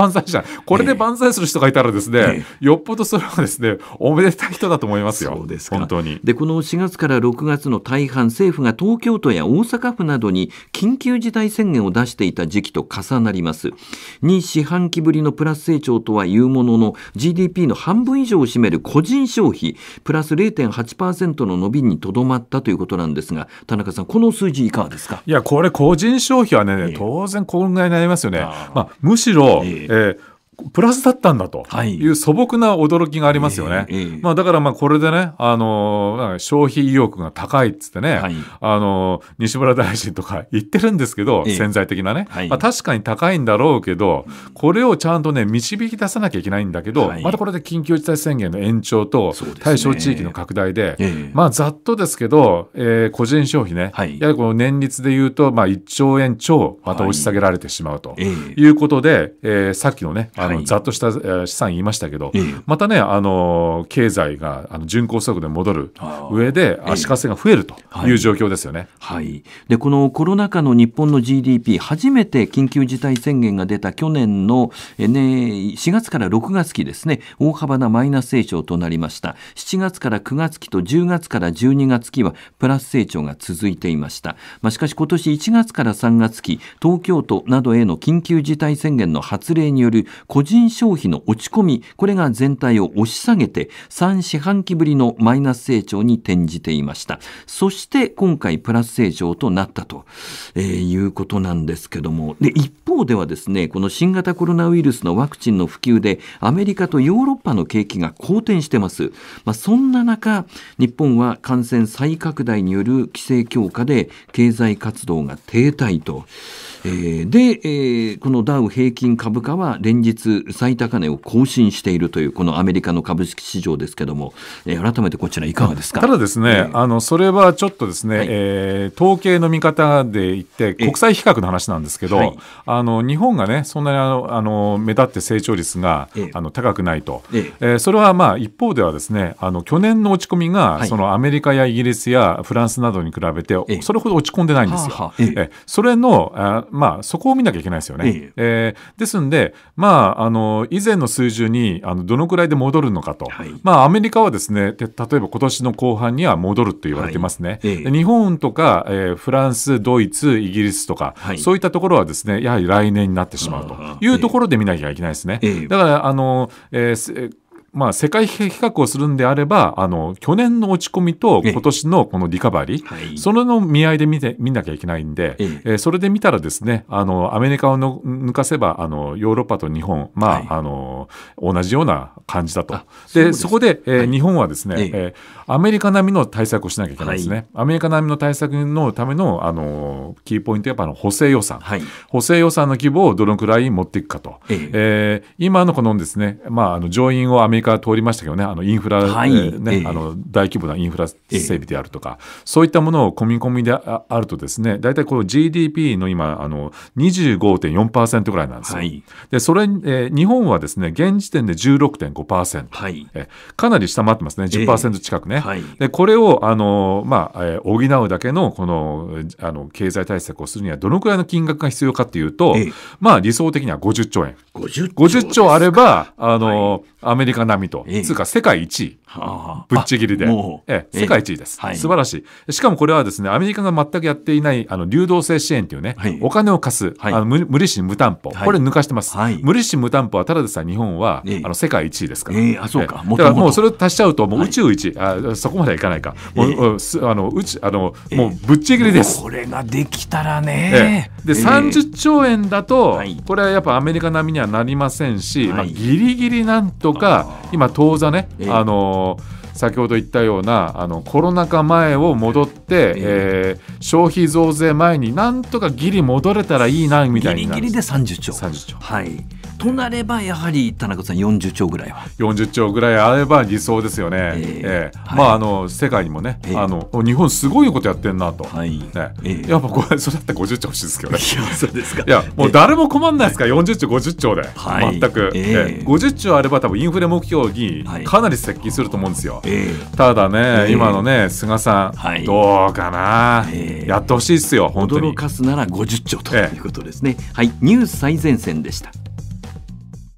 万歳じゃん。これで万歳する人がいたらですね、ええ、よっぽどそれはですねおめでたい人だと思いますよ。 そうですか。 本当に。 でこのしがつからろくがつの大半、政府が東京都や大阪府などに緊急事態宣言を出していた時期と重なります。に四半期ぶりのプラス成長とはいうものの ジーディーピー の半分以上を占める個人消費プラス ゼロてんはちパーセント の伸びにとどまったということなんですが、田中さんこの数字いかがですか。 いやこれ個人消費はね、えー、当然こんぐらいになりますよね。あ、まあ、むしろ、えーえープラスだったんだという素朴な驚きがありますよね。えーえーまあ、だからまあこれでね、あのー、消費意欲が高いっつってね、はい、あのー、西村大臣とか言ってるんですけど、えー、潜在的なね、はい、まあ、確かに高いんだろうけど、これをちゃんとね導き出さなきゃいけないんだけど、はい、またこれで緊急事態宣言の延長と対象地域の拡大で、で、ねえー、まあざっとですけど、えー、個人消費ね、はい、やはりこの年率でいうとまあいっちょうえん超また押し下げられてしまうということで、はい、えー、さっきのねあの、はい、ざっとした資産言いましたけど、えー、またねあの経済があの巡航速度で戻る上で足かせが増えるという状況ですよね。 はいはい、でこのコロナ禍の日本の ジーディーピー 初めて緊急事態宣言が出た去年の、ね、しがつからろくがつ期ですね、大幅なマイナス成長となりました。しちがつからくがつ期とじゅうがつからじゅうにがつ期はプラス成長が続いていました。まあ、しかし今年いちがつからさんがつ期、東京都などへの緊急事態宣言の発令による個人消費の落ち込み、これが全体を押し下げてさん四半期ぶりのマイナス成長に転じていました。そして今回プラス成長となったと、えー、いうことなんですけども、で一方ではですね、この新型コロナウイルスのワクチンの普及でアメリカとヨーロッパの景気が好転してます。まあ、そんな中日本は感染再拡大による規制強化で経済活動が停滞と、えー、で、えー、このダウ平均株価は連日最高値を更新しているというこのアメリカの株式市場ですけども、えー、改めてこちらいかがですか。 ただですね、えー、あのそれはちょっとですね、はい、えー、統計の見方で言って国際比較の話なんですけど、はい、あの日本がねそんなにあのあの目立って成長率が、えー、あの高くないと、えーえー、それはまあ一方ではですね、あの去年の落ち込みが、はい、そのアメリカやイギリスやフランスなどに比べて、えー、それほど落ち込んでないんですよ。はあはあ、えーえー、それのあまあそこを見なきゃいけないですよね。えーえー、ですんで、まあ、あの以前の水準にあのどのくらいで戻るのかと、はい、まあ、アメリカはですね、例えば今年の後半には戻ると言われてますね。はい、えー、日本とか、えー、フランス、ドイツ、イギリスとか、はい、そういったところはですね、やはり来年になってしまうというところで見なきゃいけないですね。えー、だからあの、えーまあ、世界比較をするんであれば、あの去年の落ち込みと今年のこのリカバリー、はい、それの見合いで見て見なきゃいけないんで、えええー、それで見たらですね、あのアメリカをの抜かせばあのヨーロッパと日本、まあ、はい、あの同じような感じだと。で、でそこで、えーはい、日本はですね、えええー、アメリカ並みの対策をしなきゃいけないですね。はい、アメリカ並みの対策のための、あのキーポイントはやっぱの補正予算、はい、補正予算の規模をどのくらい持っていくかと、えええー、今のこのですね、まあ、あの上院をアメリカが通りましたけどね、あのインフラ、はい、えーねえー、あの大規模なインフラ整備であるとか、えー、そういったものを込み込みで あ, あるとですね、だいたいこの ジーディーピー の今あの にじゅうごてんよんパーセント ぐらいなんですよ。はい、でそれ、えー、日本はですね現時点で じゅうろくてんごパーセント、はい、えー、かなり下回ってますね。 じゅっパーセント 近くね。えーはい、でこれをあの、まあえー、補うだけのこのあの経済対策をするにはどのくらいの金額が必要かというと、えー、まあ理想的にはごじゅっちょうえん、ごじゅっちょうあればあの、はい、アメリカ並みと、えー、つうか世界一位、はあ、ぶっちぎりで、ええ、世界一位です、はい、素晴らしい。しかもこれはですね、アメリカが全くやっていないあの流動性支援というね、はい、お金を貸す、はい、あの 無, 無利子無担保、はい、これ抜かしてます、はい、無利子無担保はただでさえ日本は、ええ、あの世界一位ですから、ええ、あそうか、ええ、だからもうそれを足しちゃうともう宇宙一、はい、あそこまではいかないか、もう、ええ、あのうちあの、ええ、もうぶっちぎりです。 これができたらね、 ええ、でさんじゅっちょうえんだと、はい、これはやっぱアメリカ並みにはなりませんし、はい、まあ、ギリギリなんとか今当座ね、ええ、あの先ほど言ったようなあのコロナ禍前を戻って、ええー、消費増税前になんとかギリ戻れたらいいなみたいな。 ギリギリでさんじゅっちょう、さんじゅっちょう、はい、となればやはり田中さんよんじゅっちょうぐらいはよんじゅっちょうぐらいあれば理想ですよね。えーえーはい、まああの世界にもね、えー、あの日本すごいことやってんなと、はいねえー、やっぱこれそれだったらごじゅっちょう欲しいですけどね。 いやそうですか。 いやもう誰も困んないですから、よんじゅっちょうごじゅっちょうで、はい、全く、えーえー、ごじゅっちょうあれば多分インフレ目標にかなり接近すると思うんですよ。えー、ただね、えー、今のね菅さん、はい、どうかな、えー、やってほしいですよ本当に。 驚かすならごじゅっちょうということですね。えー、はい、ニュース最前線でした。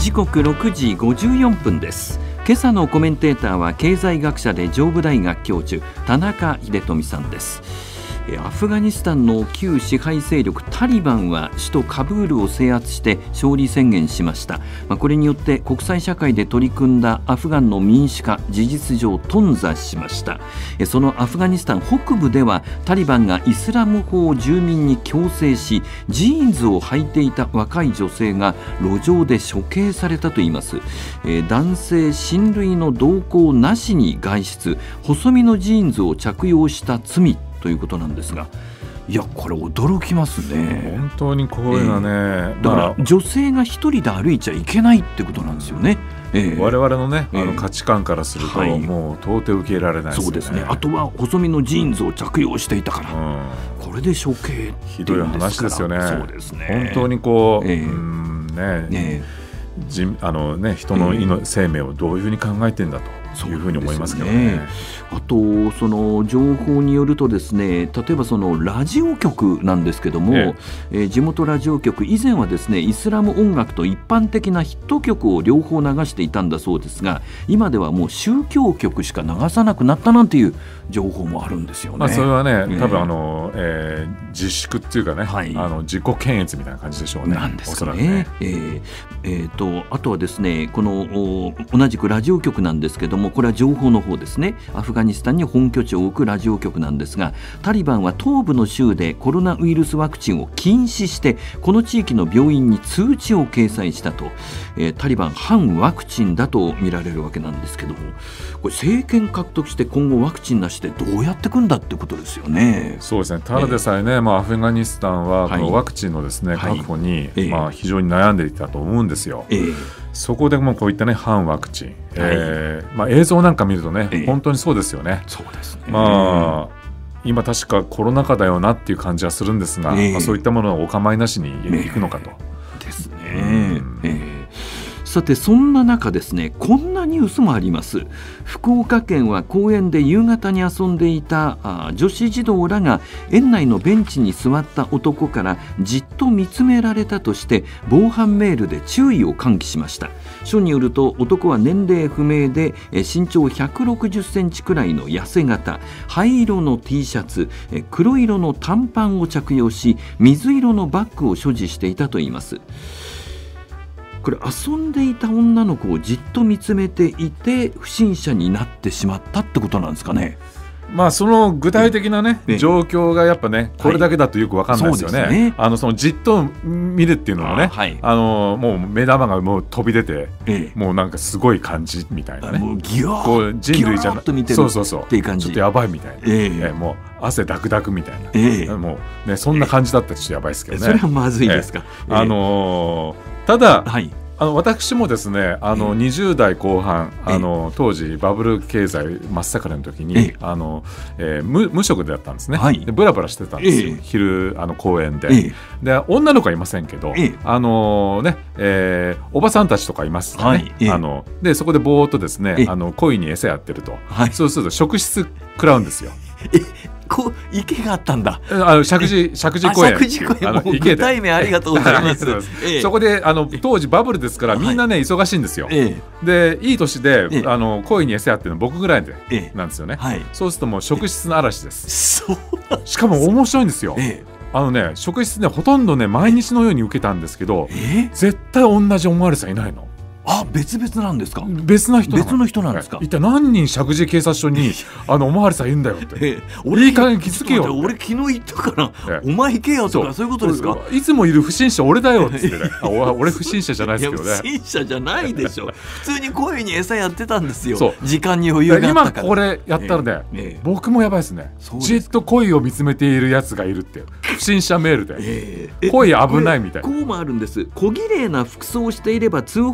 時刻ろくじごじゅうよんぷんです。今朝のコメンテーターは経済学者で上武大学教授田中秀富さんです。アフガニスタンの旧支配勢力タリバンは首都カブールを制圧して勝利宣言しました。まあ、これによって国際社会で取り組んだアフガンの民主化事実上頓挫しました。そのアフガニスタン北部ではタリバンがイスラム法を住民に強制し、ジーンズを履いていた若い女性が路上で処刑されたといいます。えー、男性親類の同行なしに外出、細身のジーンズを着用した罪ということなんですが、いやこれ驚きますね。 本当にこういうのはね、えー、だから女性が一人で歩いちゃいけないってことなんですよね。えー、 我々のね、あの価値観からすると、はい、もう到底受け入れられないですよね。そうですね。 あとは細身のジーンズを着用していたから、うん、これで処刑っていうんですから、 ひどい話ですよね。 そうですね。 本当にこう、 えー、 うんね、 えー、じあのね、人の命、えー、生命をどういうふうに考えてんだというふうに思いますけどね。 あとその情報によるとですね、例えばそのラジオ局なんですけども、えええー、地元ラジオ局以前はですねイスラム音楽と一般的なヒット曲を両方流していたんだそうですが、今ではもう宗教曲しか流さなくなったなんていう情報もあるんですよね。 まあ、それはね、多分あの、えー、自粛っていうかね、はい、あの自己検閲みたいな感じでしょうね。 なんですかね。えーえー、とあとはですね、この同じくラジオ局なんですけども、これは情報の方ですね。アフガニスタンに本拠地を置くラジオ局なんですが、タリバンは東部の州でコロナウイルスワクチンを禁止してこの地域の病院に通知を掲載したと、えー、タリバン反ワクチンだと見られるわけなんですけども、これ政権獲得して今後ワクチンなしでどうやっていくんだってことですよね。 そうですね。ただでさえね、えーまあ、アフガニスタンはこのワクチンのですね、はい、確保に、はい、まあ、非常に悩んでいたと思うんですよ。えーそこでもこういったね反ワクチン、はい、えーまあ、映像なんか見るとね、えー、本当にそうですよね。 そうですね。 まあ今確かコロナ禍だよなっていう感じはするんですが、えーまあ、そういったものはお構いなしにいくのかと、 えー、ですね。えーさてそんな中ですね、こんなニュースもあります。福岡県は公園で夕方に遊んでいたあ女子児童らが園内のベンチに座った男からじっと見つめられたとして防犯メールで注意を喚起しました。署によると男は年齢不明で身長ひゃくろくじゅっセンチくらいの痩せ型、灰色の T シャツ、黒色の短パンを着用し水色のバッグを所持していたといいます。これ遊んでいた女の子をじっと見つめていて不審者になってしまったってことなんですかね。 まあ、その具体的な、ね、状況がやっぱねこれだけだとよく分かんないですよね。はい、ね、あのそのじっと見るっていうのはね、あ、はい、あのもう目玉がもう飛び出て、ええ、もうなんかすごい感じみたいなね、 もうギャーこう人類じゃなと見てるっていう感じ、 ちょっとやばいみたいな、ええ、もう汗ダクダクみたいな、ええ、もうねそんな感じだったらちょっとやばいですけどね。 それはまずいですか。 ええ、あのー、ただ、はい、あの私もですねあのにじゅう代後半、あの当時バブル経済真っ盛りの時にあの、えー、無, 無職でだったんですね。はい、でブラブラしてたんですよ、昼あの公園で、で女の子はいませんけど、あのねえー、おばさんたちとかいますね。はい、あのでそこでぼーっとですねあの鯉に餌やってると、はい、そうすると職質食らうんですよ。 えこ池があったんだ。 あの石神石神公園、 石神公園もう具体名ありがとうございます。 ええ、そこであの当時バブルですからみんなね、はい、忙しいんですよ。ええ、でいい年で、ええ、あの鯉に餌やってるの僕ぐらいで、ええ、なんですよね。はい、そうするともう職質の嵐です。そうしかも面白いんですよ。ええ、あのね職質ねほとんどね毎日のように受けたんですけど、え絶対同じおまわりさんいないの。 あ、別々なんですか。 別の人別の人なんですか。 一体何人石神井警察署にあのおまわりさんいるんだよって、ええ、俺いい加減気づけよって。 俺昨日言ったから、ええ、お前行けよとかそういうことですか。 いつもいる不審者俺だよって言ってね俺不審者じゃないですけどね。 不審者じゃないでしょ普通に鯉に餌やってたんですよ。そう時間に余裕があったから。 今これやったらね、ええええ、僕もやばいですね。じっと鯉を見つめているやつがいるって不審者メールで、ええ、鯉危ないみたいな。 こうもあるんです。小綺麗な服装をしていれば通報なん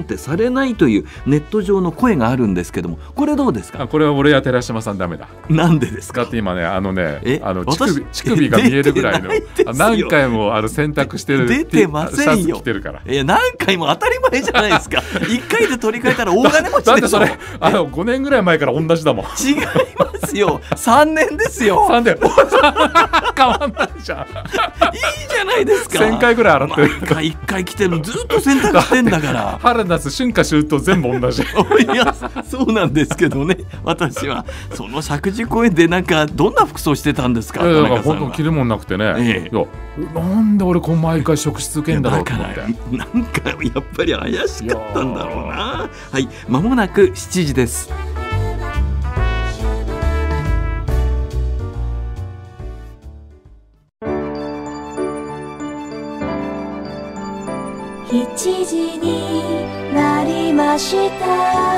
てされないというネット上の声があるんですけども、これどうですか？ あ、これは俺や寺島さんダメだ。 なんでですか？ だって今ね、あのね、 えあの乳首、乳首が見えるぐらいの何回もあの選択してる出てませんよ。 シャツ着てるから。 いや、何回も当たり前じゃないですか。いっかいで取り替えたら大金持ちでしょ。 だってそれあのごねんぐらい前から同じだもん。 違いますよ、さんねんですよ。 さんねん変わんないじゃん。いいじゃないですか。 せんかいぐらい洗ってる。 毎回いっかい着てるのずっと洗濯してんだから春夏春夏秋冬全部同じ。いや、そうなんですけどね。私はその石神井公園でなんかどんな服装してたんですか？ いや、だから本当着るもんなくてね、ええ、いやなんで俺こう毎回職質受けんだろうと思って、 なんかやっぱり怪しかったんだろうな。はい、間もなくしちじです。 しちじになりました。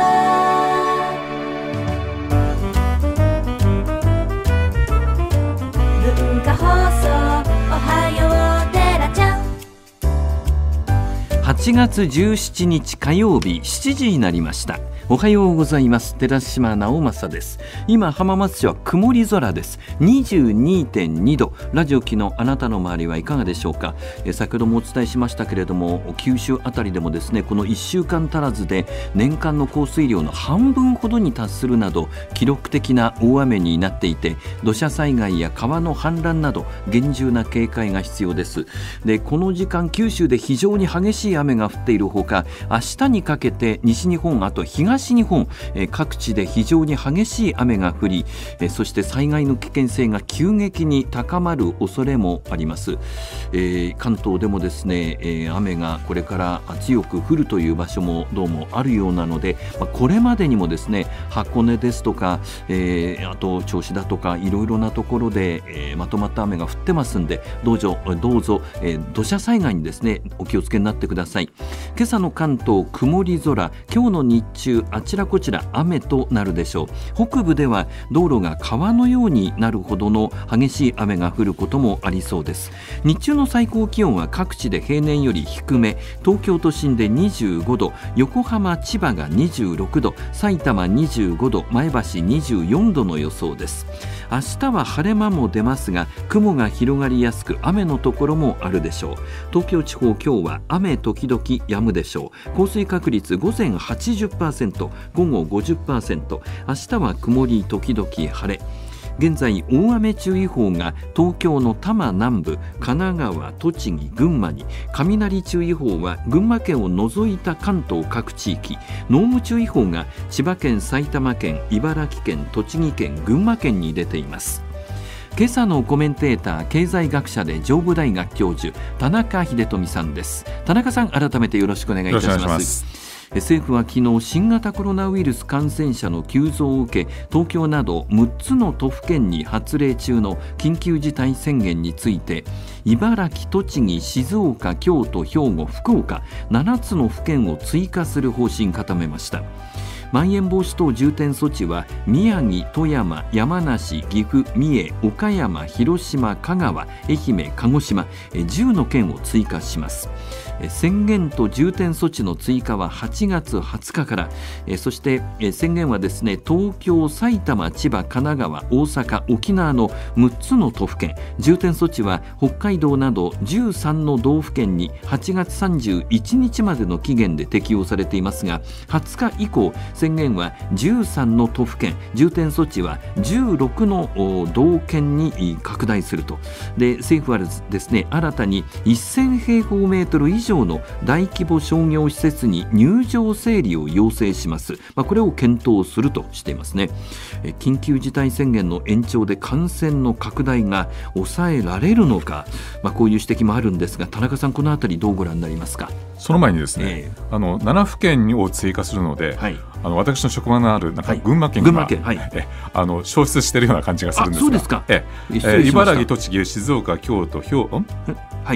文化放送おはようテラちゃん。 はちがつじゅうしちにち火曜日しちじになりました。おはようございます。寺島直政です。今浜松市は曇り空です。 にじゅうにてんにど。ラジオ機のあなたの周りはいかがでしょうか。え先ほどもお伝えしましたけれども、九州あたりでもですね、このいっしゅうかん足らずで年間の降水量の半分ほどに達するなど記録的な大雨になっていて、土砂災害や川の氾濫など厳重な警戒が必要です。でこの時間九州で非常に激しい雨が降っているほか、明日にかけて西日本、あと東東日本、えー、各地で非常に激しい雨が降り、えー、そして災害の危険性が急激に高まる恐れもあります。えー、関東でもですね、えー、雨がこれから強く降るという場所もどうもあるようなので、まあ、これまでにもですね、箱根ですとか、えー、あと銚子だとかいろいろなところで、えー、まとまった雨が降ってますんで、どうぞどうぞ、えー、土砂災害にですねお気をつけになってください。今朝の関東曇り空、今日の日中あちらこちら雨となるでしょう。北部では道路が川のようになるほどの激しい雨が降ることもありそうです。日中の最高気温は各地で平年より低め、東京都心でにじゅうごど、横浜千葉がにじゅうろくど、埼玉にじゅうごど、前橋にじゅうよんどの予想です。明日は晴れ間も出ますが、雲が広がりやすく雨のところもあるでしょう。東京地方、今日は雨時々止むでしょう。降水確率午前 はちじゅっパーセント、午後 ごじゅっパーセント、明日は曇り時々晴れ。現在大雨注意報が東京の多摩南部、神奈川、栃木、群馬に、雷注意報は群馬県を除いた関東各地域、濃霧注意報が千葉県、埼玉県、茨城県、栃木県、群馬県に出ています。今朝のコメンテーター、経済学者で上武大学教授、田中秀富さんです。田中さん、改めてよろしくお願いいたします。政府は昨日、新型コロナウイルス感染者の急増を受け、東京などむっつの都府県に発令中の緊急事態宣言について、茨城、栃木、静岡、京都、兵庫、福岡ななつの府県を追加する方針固めました。まん延防止等重点措置は宮城、富山、山梨、岐阜、三重、岡山、広島、香川、愛媛、鹿児島じゅうの県を追加します。宣言と重点措置の追加ははちがつはつかから、そして宣言はですね、東京、埼玉、千葉、神奈川、大阪、沖縄のむっつの都府県、重点措置は北海道などじゅうさんの道府県にはちがつさんじゅういちにちまでの期限で適用されていますが、はつか以降宣言はじゅうさんの都府県、重点措置はじゅうろくの道県に拡大すると。で、政府はですね、新たにせんへいほうメートル以上の大規模商業施設に入場整理を要請します。まあ、これを検討するとしていますね。緊急事態宣言の延長で感染の拡大が抑えられるのか、まあ、こういう指摘もあるんですが、田中さん、このあたりどうご覧になりますか。 その前にですね、えー、あのななふけんを追加するので、はい、あの私の職場のあるなんか群馬県が、はいはい、えあの消失しているような感じがするんですが、 そうですか。 ええ、茨城、栃木、静岡、京都、兵庫、 はい、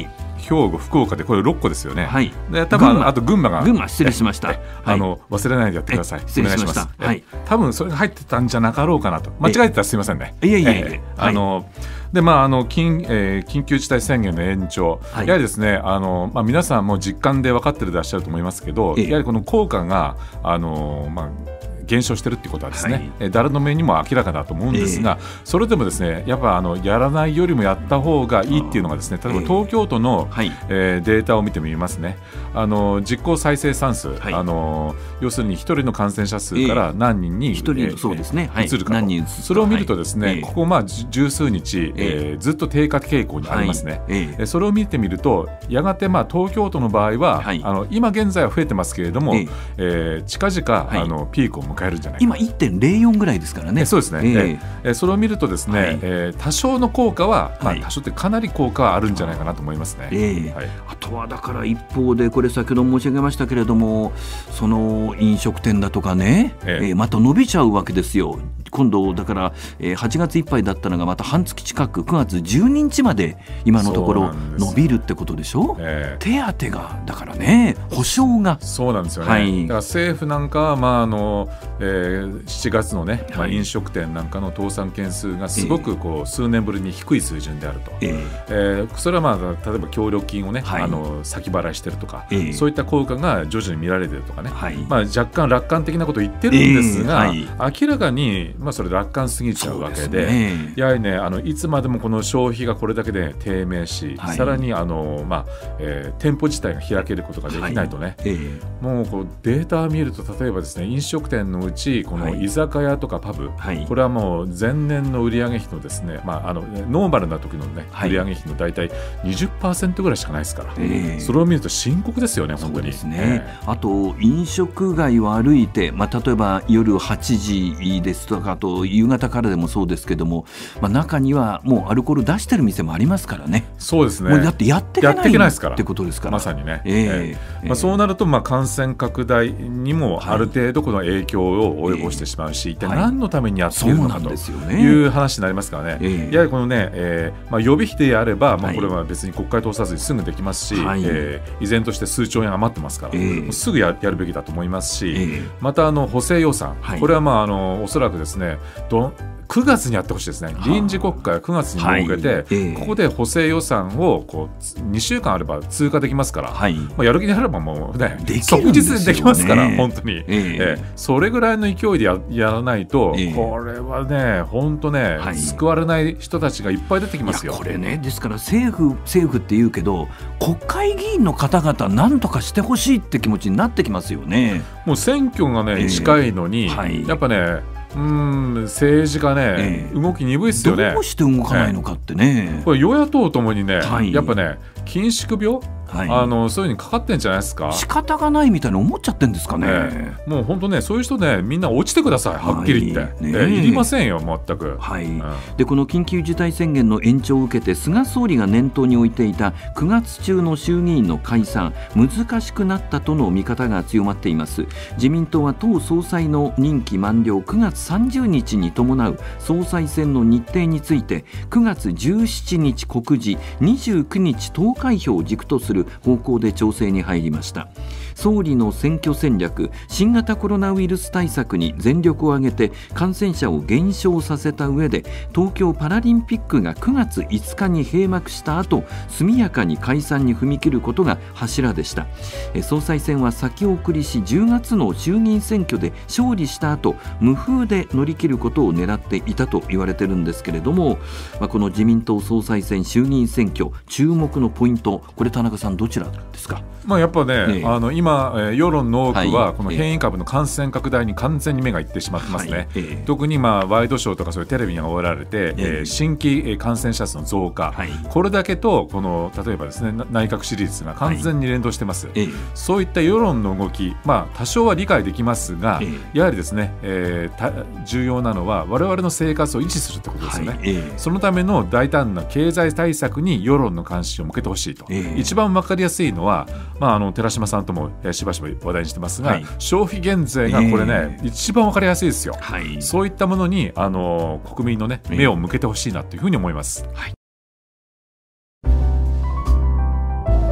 兵庫、福岡でこれろっこですよね。 はい、 で多分あと群馬が群馬失礼しました、はい、 あの忘れないでやってください。 失礼しました。 はい、多分それが入ってたんじゃなかろうかなと。間違えてたらすみませんね。 いやいやいや、 あのでまああの 緊,、えー、緊急事態宣言の延長、はい、やはりですねあの、まあ、皆さんも実感で分かってるらっしゃると思いますけど、やはりこの効果があの、まあ減少してるっていうことはですね、はい、誰の目にも明らかだと思うんですが、えー、それでもですねやっぱあのやらないよりもやった方がいいっていうのがですね、例えば東京都の、えーえー、データを見てみますね。あの実効再生産数、はい、あの要するにひとりの感染者数から何人に、えー、ひとりそうですね、移るかと、はい、それを見るとですね、はい、ここまあ十数日、えー、ずっと低下傾向にありますね、はい、えー、それを見てみるとやがてまあ東京都の場合は、はい、あの今現在は増えてますけれども、えーえー、近々、はい、あのピークを迎えるんじゃないか。 今 いってんゼロよん ぐらいですからね。 そうですね、えーえー、それを見るとですね、はい、えー、多少の効果は、まあ、多少ってかなり効果はあるんじゃないかなと思いますね、えーはい、 あとはだから一方でこれ先ほど申し上げましたけれども、その飲食店だとかね、えーえー、また伸びちゃうわけですよ。今度だから、えー、はちがついっぱいだったのがまた半月近くくがつじゅうににちまで今のところ伸びるってことでしょ、えー、手当がだからね、保証がそうなんですよね、はい、だから政府なんかは、まああのえー、しちがつの、ね、まあ、飲食店なんかの倒産件数がすごくこう、えー、数年ぶりに低い水準であると、えーえー、それは、まあ、例えば協力金を、ね、はい、あの先払いしてるとか、えー、そういった効果が徐々に見られてるとかね、はい、まあ、若干楽観的なことを言ってるんですが、えーはい、明らかにまあ、それ楽観すぎちゃうわけ で, で、ね、やはりねあのいつまでもこの消費がこれだけで低迷し、はい、さらにあの、まあえー、店舗自体が開けることができないとね、はい、えー、もうこうデータを見ると例えばですね、飲食店のうちこの居酒屋とかパブ、はい、これはもう前年の売上比のですね、まあ、あのノーマルな時の、ね、はい、売上比の大体 にじゅっパーセント ぐらいしかないですから、えー、それを見ると深刻ですよね本当に。そうですね、 えー、あと飲食街を歩いて、まあ、例えば夜はちじですとか、あと夕方からでもそうですけども、まあ、中にはもうアルコール出してる店もありますからね。 そうですね、 もうだってやっていけないってことですから、 まさにね、えーえーまあ、そうなるとまあ感染拡大にもある程度この影響を及ぼしてしまうし、はい、一体何のためにやっているのかという話になりますからね、えー、やはりこのね、えーまあ、予備費であれば、まあ、これは別に国会通さずにすぐできますし、はい、えー、依然として数兆円余ってますから、えー、すぐ や, やるべきだと思いますし、えー、またあの補正予算、はい、これはまああのおそらくですねどくがつにやってほしいですね。臨時国会はくがつに設けて、はい、えー、ここで補正予算をこうにしゅうかんあれば通過できますから、はい、まあ、やる気になればもう、ね、即日でできますから本当に、えーえー、それぐらいの勢いで や, やらないと、えー、これはね本当ね、はい、救われない人たちがいっぱい出てきますよ。 いやこれね、ですから政府政府って言うけど国会議員の方々何とかしてほしいって気持ちになってきますよね。 もう選挙がね、えー、近いのに、はい、やっぱねうーん政治家ね、ええ、動き鈍いですよね。 どうして動かないのかってね、 これ与野党ともにね、はい、やっぱね緊縮病、はい、あのそういうのにかかってんじゃないですか。 仕方がないみたいに思っちゃってんですかね。 ね、もう本当ねそういう人ねみんな落ちてください、はっきり言って、はい、ね、いりませんよ全く、 はい、うん、でこの緊急事態宣言の延長を受けて菅総理が念頭に置いていたくがつ中の衆議院の解散難しくなったとの見方が強まっています。自民党は党総裁の任期満了くがつさんじゅうにちに伴う総裁選の日程についてくがつじゅうしちにち告示にじゅうくにち投開票を軸とする方向で調整に入りました。総理の選挙戦略、新型コロナウイルス対策に全力を挙げて感染者を減少させた上で東京パラリンピックがくがついつかに閉幕した後速やかに解散に踏み切ることが柱でした。総裁選は先送りしじゅうがつの衆議院選挙で勝利した後無風で乗り切ることを狙っていたと言われているんですけれども、この自民党総裁選衆議院選挙注目のポイント、これ田中さんどちらですか。 まあ、やっぱね、ええ、あの今、えー、世論の多くはこの変異株の感染拡大に完全に目がいってしまってますね、はいええ、特にまあワイドショーとかそういうテレビに煽られて、えええー、新規感染者数の増加、はい、これだけとこの例えばですね内閣支持率が完全に連動してます、はいええ、そういった世論の動き、まあ、多少は理解できますが、ええ、やはりですね、えー、重要なのは我々の生活を維持するということですよね、はいええ、そのための大胆な経済対策に世論の関心を向けてほしいと、ええ、一番分かりやすいのはまあ、あの寺島さんとも、えー、しばしば話題にしてますが、はい、消費減税がこれね、えー、一番わかりやすいですよ、はい、そういったものにあの国民の、ね、目を向けてほしいなというふうに思います、はい。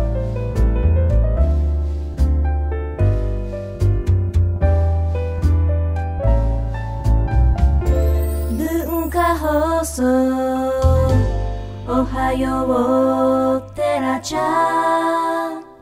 はようテラちゃん。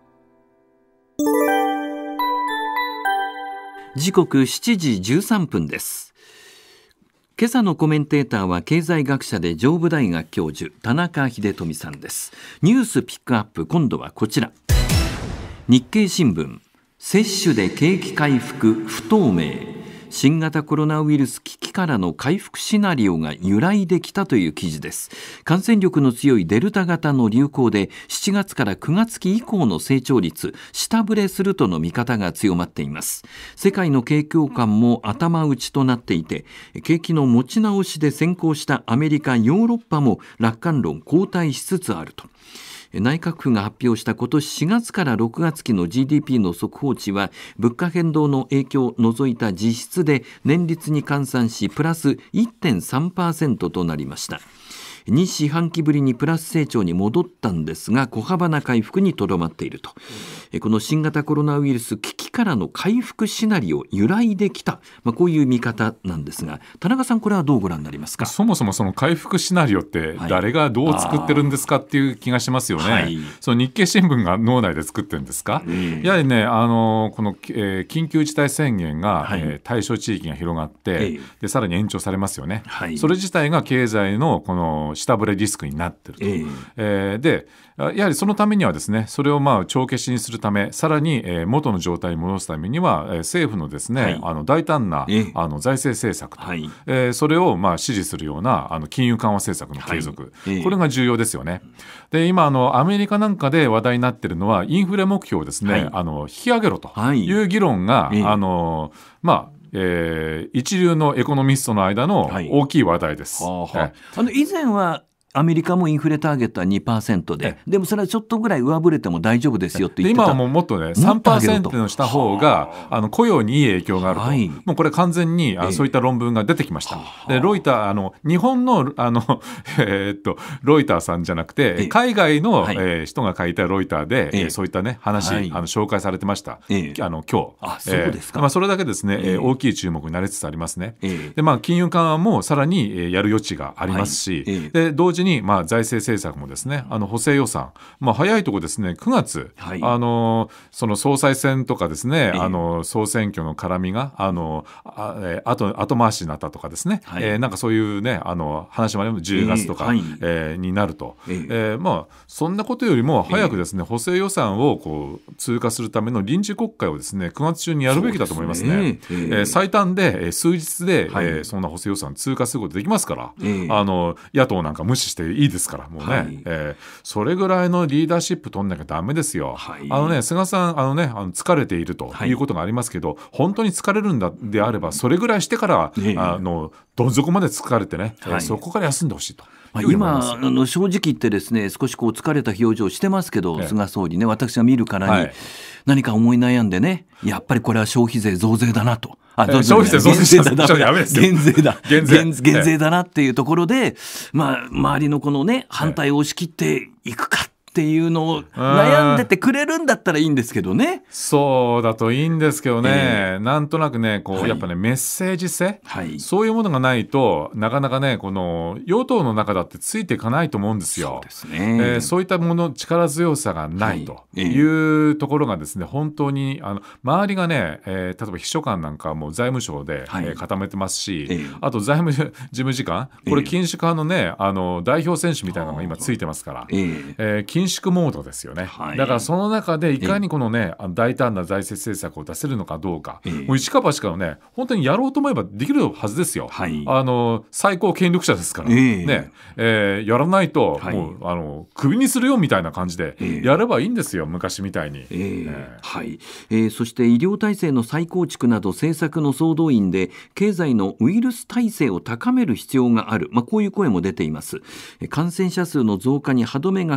時刻しちじじゅうさんぷんです。今朝のコメンテーターは経済学者で上武大学教授田中秀富さんです。ニュースピックアップ、今度はこちら。日経新聞、接種で景気回復不透明、新型コロナウイルス危機からの回復シナリオが揺らいできたという記事です。感染力の強いデルタ型の流行でしちがつからくがつ期以降の成長率下振れするとの見方が強まっています。世界の景況感も頭打ちとなっていて、景気の持ち直しで先行したアメリカ、ヨーロッパも楽観論後退しつつあると。内閣府が発表した今年しがつからろくがつ期の ジーディーピー の速報値は物価変動の影響を除いた実質で年率に換算しプラス いってんさんパーセント となりました。に四半期ぶりにプラス成長に戻ったんですが、小幅な回復にとどまっていると。この新型コロナウイルス危機からの回復シナリオ揺らいできた、まあ、こういう見方なんですが、田中さん、これはどうご覧になりますか。 そもそもその回復シナリオって誰がどう作ってるんですかっていう気がしますよね、はい、その日経新聞が脳内で作ってるんですか、うん、やはりね、あのこの、えー、緊急事態宣言が、はい、えー、対象地域が広がって、えー、でさらに延長されますよね、はい、それ自体が経済のこの下振れリスクになっていると、えーえー、でやはりそのためにはですね、それをまあ帳消しにするため、さらにえ元の状態に戻すためには、え政府のですね、はい、あの大胆な、えー、あの財政政策と、はい、えー、それをまあ支持するようなあの金融緩和政策の継続、はい、えー、これが重要ですよね。で今あのアメリカなんかで話題になっているのはインフレ目標をですね、はい、あの引き上げろという議論が、はい、あのまあえー、一流のエコノミストの間の大きい話題です、はい、はあはあ、 はい、あの以前はアメリカもインフレターゲットは にパーセント で、でもそれはちょっとぐらい上振れても大丈夫ですよって言ってた。 今はもうもっとね さんパーセント のした方があの雇用にいい影響があると、はい、もうこれ完全にあそういった論文が出てきました。でロイターあの日本のあの、えー、っとロイターさんじゃなくて海外の、はい、えー、人が書いたロイターで、えー、そういったね話、はい、あの紹介されてました、えー、あの今日。あ、そうですか。えーまあ、それだけですね、えー、大きい注目になりつつありますね、えーでまあ、金融緩和もさらに、えー、やる余地がありますし、はい、えー、で同時に、まあ、財政政策もですね、あの補正予算、まあ、早いところですねくがつ、はい、あのその総裁選とかですね、えー、あの総選挙の絡みがあのあ、えー、後, 後回しになったとかですね、はい、えー、なんかそういうねあの話もあります。じゅうがつとか、えーはい、えー、になると、えーえーまあ、そんなことよりも早くですね、えー、補正予算をこう通過するための臨時国会をですねくがつ中にやるべきだと思いますね。そうですね、えーえー、最短で数日で、はい、えー、そんな補正予算通過することできますから、えー、あの野党なんか無視していいですからもうね、はい、えー、それぐらいのリーダーシップ取んなきゃダメですよ、はい、あのね菅さんあのねあの疲れているということがありますけど、はい、本当に疲れるんだであればそれぐらいしてから、えー、あのどん底まで疲れてね、はい、そこから休んでほしいと。 まあ、今あの正直言ってですね少しこう疲れた表情してますけど、ええ、菅総理ね、私が見るからに、はい、何か思い悩んでね、やっぱりこれは消費税増税だなと、あ、 えー、消費税増税だな、やめですよ、 減税だ減税、減、減税だなっていうところで、まあ、周りのこのね反対を押し切っていくかっていうのを悩んでてくれるんだったらいいんですけどね。 そうだといいんですけどね、えー、なんとなくねこう、はい、やっぱねメッセージ性、はい、そういうものがないとなかなかねこの与党の中だってついていかないと思うんですよ。そうですね、えー、そういったもの力強さがないというところがですね、本当にあの周りがね、えー、例えば秘書官なんかも財務省で、はい、えー、固めてますし、えー、あと財務事務次官これ緊縮派のねあの代表選手みたいなのが今ついてますから、えーえー、緊縮モードですよね、はい、だからその中でいかにこのね、えー、大胆な財政政策を出せるのかどうか、えー、もう一か八かのね本当にやろうと思えばできるはずですよ、はい、あの最高権力者ですから、えーねえー、やらないと、はい、もうあのクビにするよみたいな感じでやればいいんですよ、えー、昔みたいに、えーえーはいえー、そして医療体制の再構築など政策の総動員で経済のウイルス耐性を高める必要がある、まあ、こういう声も出ています。感染者数の増加に歯止めがかから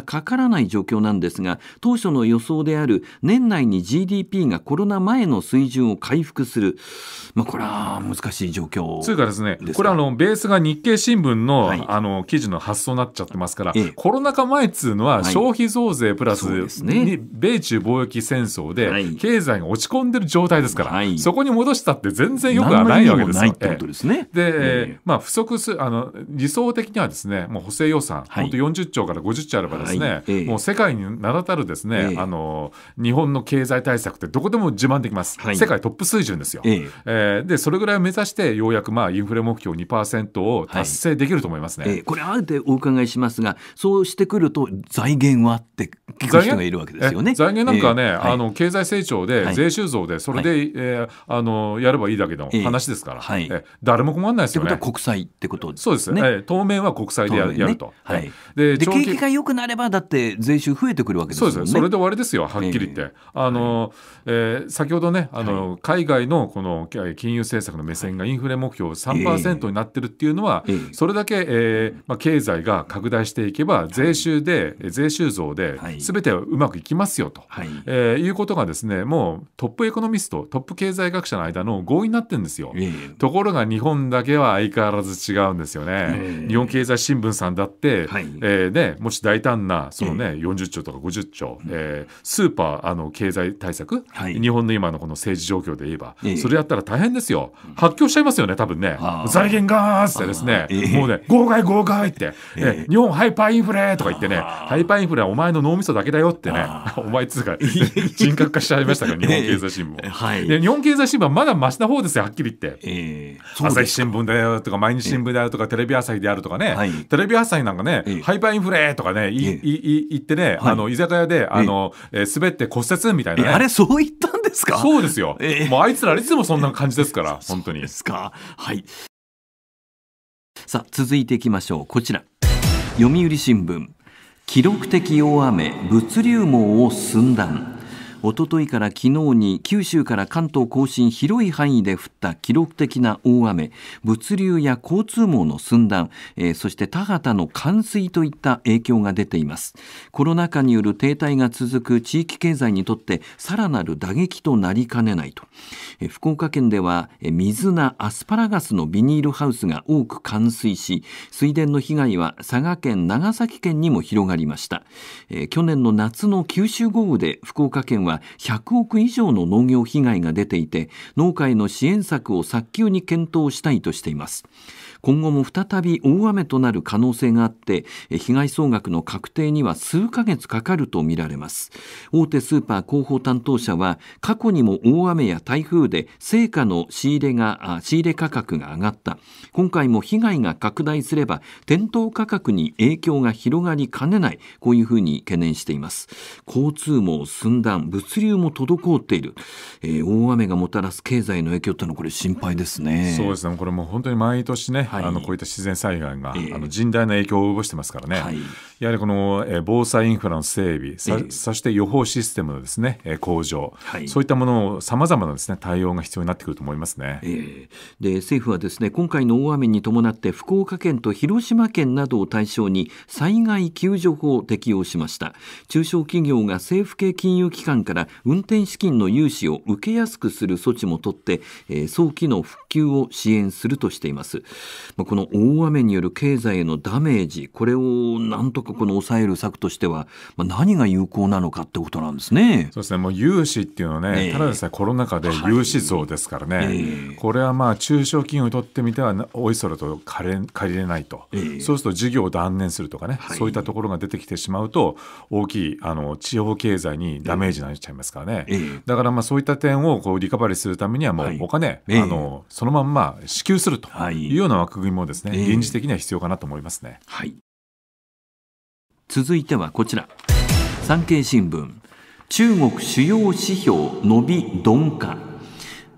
ない状況なんですが、当初の予想である年内に ジーディーピー がコロナ前の水準を回復する、まあ、これは難しい状況というかですね、これはあのベースが日経新聞 の,、はい、あの記事の発想になっちゃってますから、ええ、コロナ禍前っつうのは消費増税プラス、はい、ね、米中貿易戦争で経済が落ち込んでる状態ですから、はい、そこに戻したって全然よくはないわけですよ。 ないってことですね。 で、えーまあ、不足すあの理想的にはですね、もう補正予算、はい、本当よんじゅっちょうからごじゅっちょうあればですね、はいえー、もう世界に名だたるですね、えー、あの日本の経済対策ってどこでも自慢できます、はい、世界トップ水準ですよ、えーえー、でそれぐらいを目指してようやくまあインフレ目標 にパーセント を達成できると思いますね、はいえー、 これあえてお伺いしますが、そうしてくると財源はって聞く人がいるわけですよね。 財源なんかはね、えーはい、あの経済成長で税収増でそれで、はいえー、あのやればいいだけの話ですから、えーはいえー、誰も困らないですよね。 ってことは国債ってことですね。 そうですね、えー、当面は国債で や,、ね、やると、 はい、で, で景気が良くなればだって税収増えてくるわけですよね。 そうです、それで終わりですよ、はっきり言って、えーあのえー、先ほどねあの、はい、海外のこの金融政策の目線がインフレ目標 さんパーセント になってるっていうのは、えー、それだけ、えーまあ、経済が拡大していけば税収で、はい、税収増で全てはうまくいきますよと、はいえー、いうことがですね、もうトップエコノミストトップ経済学者の間の合意になってるんですよ、えー、ところが日本だけは相変わらず違うんですよね、えー、日本経済新聞さんだって、はいえーね、もし大胆なその、ねえー、よんじゅっちょうとかごじゅっちょう、えー、スーパーあの経済対策、はい、日本の今のこの政治状況で言えば、えー、それやったら大変ですよ。発狂しちゃいますよね多分ね。財源がーってですね、えー、もうね豪快豪快って、えー、日本ハイパーインフレとか言ってね、ハイパーインフレはお前の脳みそだけだよってねお前つうか人格化しちゃいましたから日本経済新聞も、えーはい、で日本経済新聞はまだマシな方ですよはっきり言って、えー、朝日新聞だよとか毎日新聞だよとか、えー、テレビ朝日であるとかね、はい、テレビ朝日なんかね、えー、ハイパーインフレとかね、えー、言ってね、はい、あの居酒屋であの、えー、滑って骨折みたいなね、 えー、あれそう言ったんですか。 そうですよ、えー、もうあいつらいつもそんな感じですから本当に。 そうですか、はい。さあ続いていきましょう。こちら読売新聞、記録的大雨、物流網を寸断。おとといから昨日に九州から関東甲信広い範囲で降った記録的な大雨、物流や交通網の寸断、えー、そして田畑の冠水といった影響が出ています。コロナ禍による停滞が続く地域経済にとってさらなる打撃となりかねないと、えー、福岡県ではえー、水菜、アスパラガスのビニールハウスが多く冠水し、水田の被害は佐賀県、長崎県にも広がりました。えー、去年の夏の九州豪雨で福岡県はひゃくおく以上の農業被害が出ていて、農家への支援策を早急に検討したいとしています。今後も再び大雨となる可能性があって、被害総額の確定には数ヶ月かかるとみられます。大手スーパー広報担当者は、過去にも大雨や台風で青果の仕入れが仕入れ価格が上がった。今回も被害が拡大すれば店頭価格に影響が広がりかねない、こういうふうに懸念しています。交通網寸断、物流も滞っている、えー、大雨がもたらす経済の影響というのはこれ心配ですね。 そうですね、これもう本当に毎年ね、はい、あのこういった自然災害が、えー、あの甚大な影響を及ぼしてますからね、はい、やはりこの、えー、防災インフラの整備、そ, えー、そして予報システムのですね、えー、向上、はい、そういったものをさまざまなですね対応が必要になってくると思いますね。 えー、で政府はですね、今回の大雨に伴って福岡県と広島県などを対象に災害救助法を適用しました。中小企業が政府系金融機関から運転資金の融資を受けやすくする措置も取って、えー、早期の復旧を支援するとしています。まあ、この大雨による経済へのダメージ、これをなんとかこの抑える策としては、まあ、何が有効なのかってことなんですね。 そうですね、もう融資っていうのはね、えー、ただでさえコロナ禍で融資増ですからね、はい、えー、これはまあ中小企業にとってみてはおいそれと借り、借りれないと、えー、そうすると事業を断念するとかね、はい、そういったところが出てきてしまうと大きいあの地方経済にダメージになっちゃいますからね、えー、だからまあそういった点をこうリカバリーするためにはもうお金、はい、あのそのまんま支給するというような枠組みもですね、はい、臨時的には必要かなと思いますね。 はい、続いてはこちら、産経新聞、中国主要指標伸び鈍化。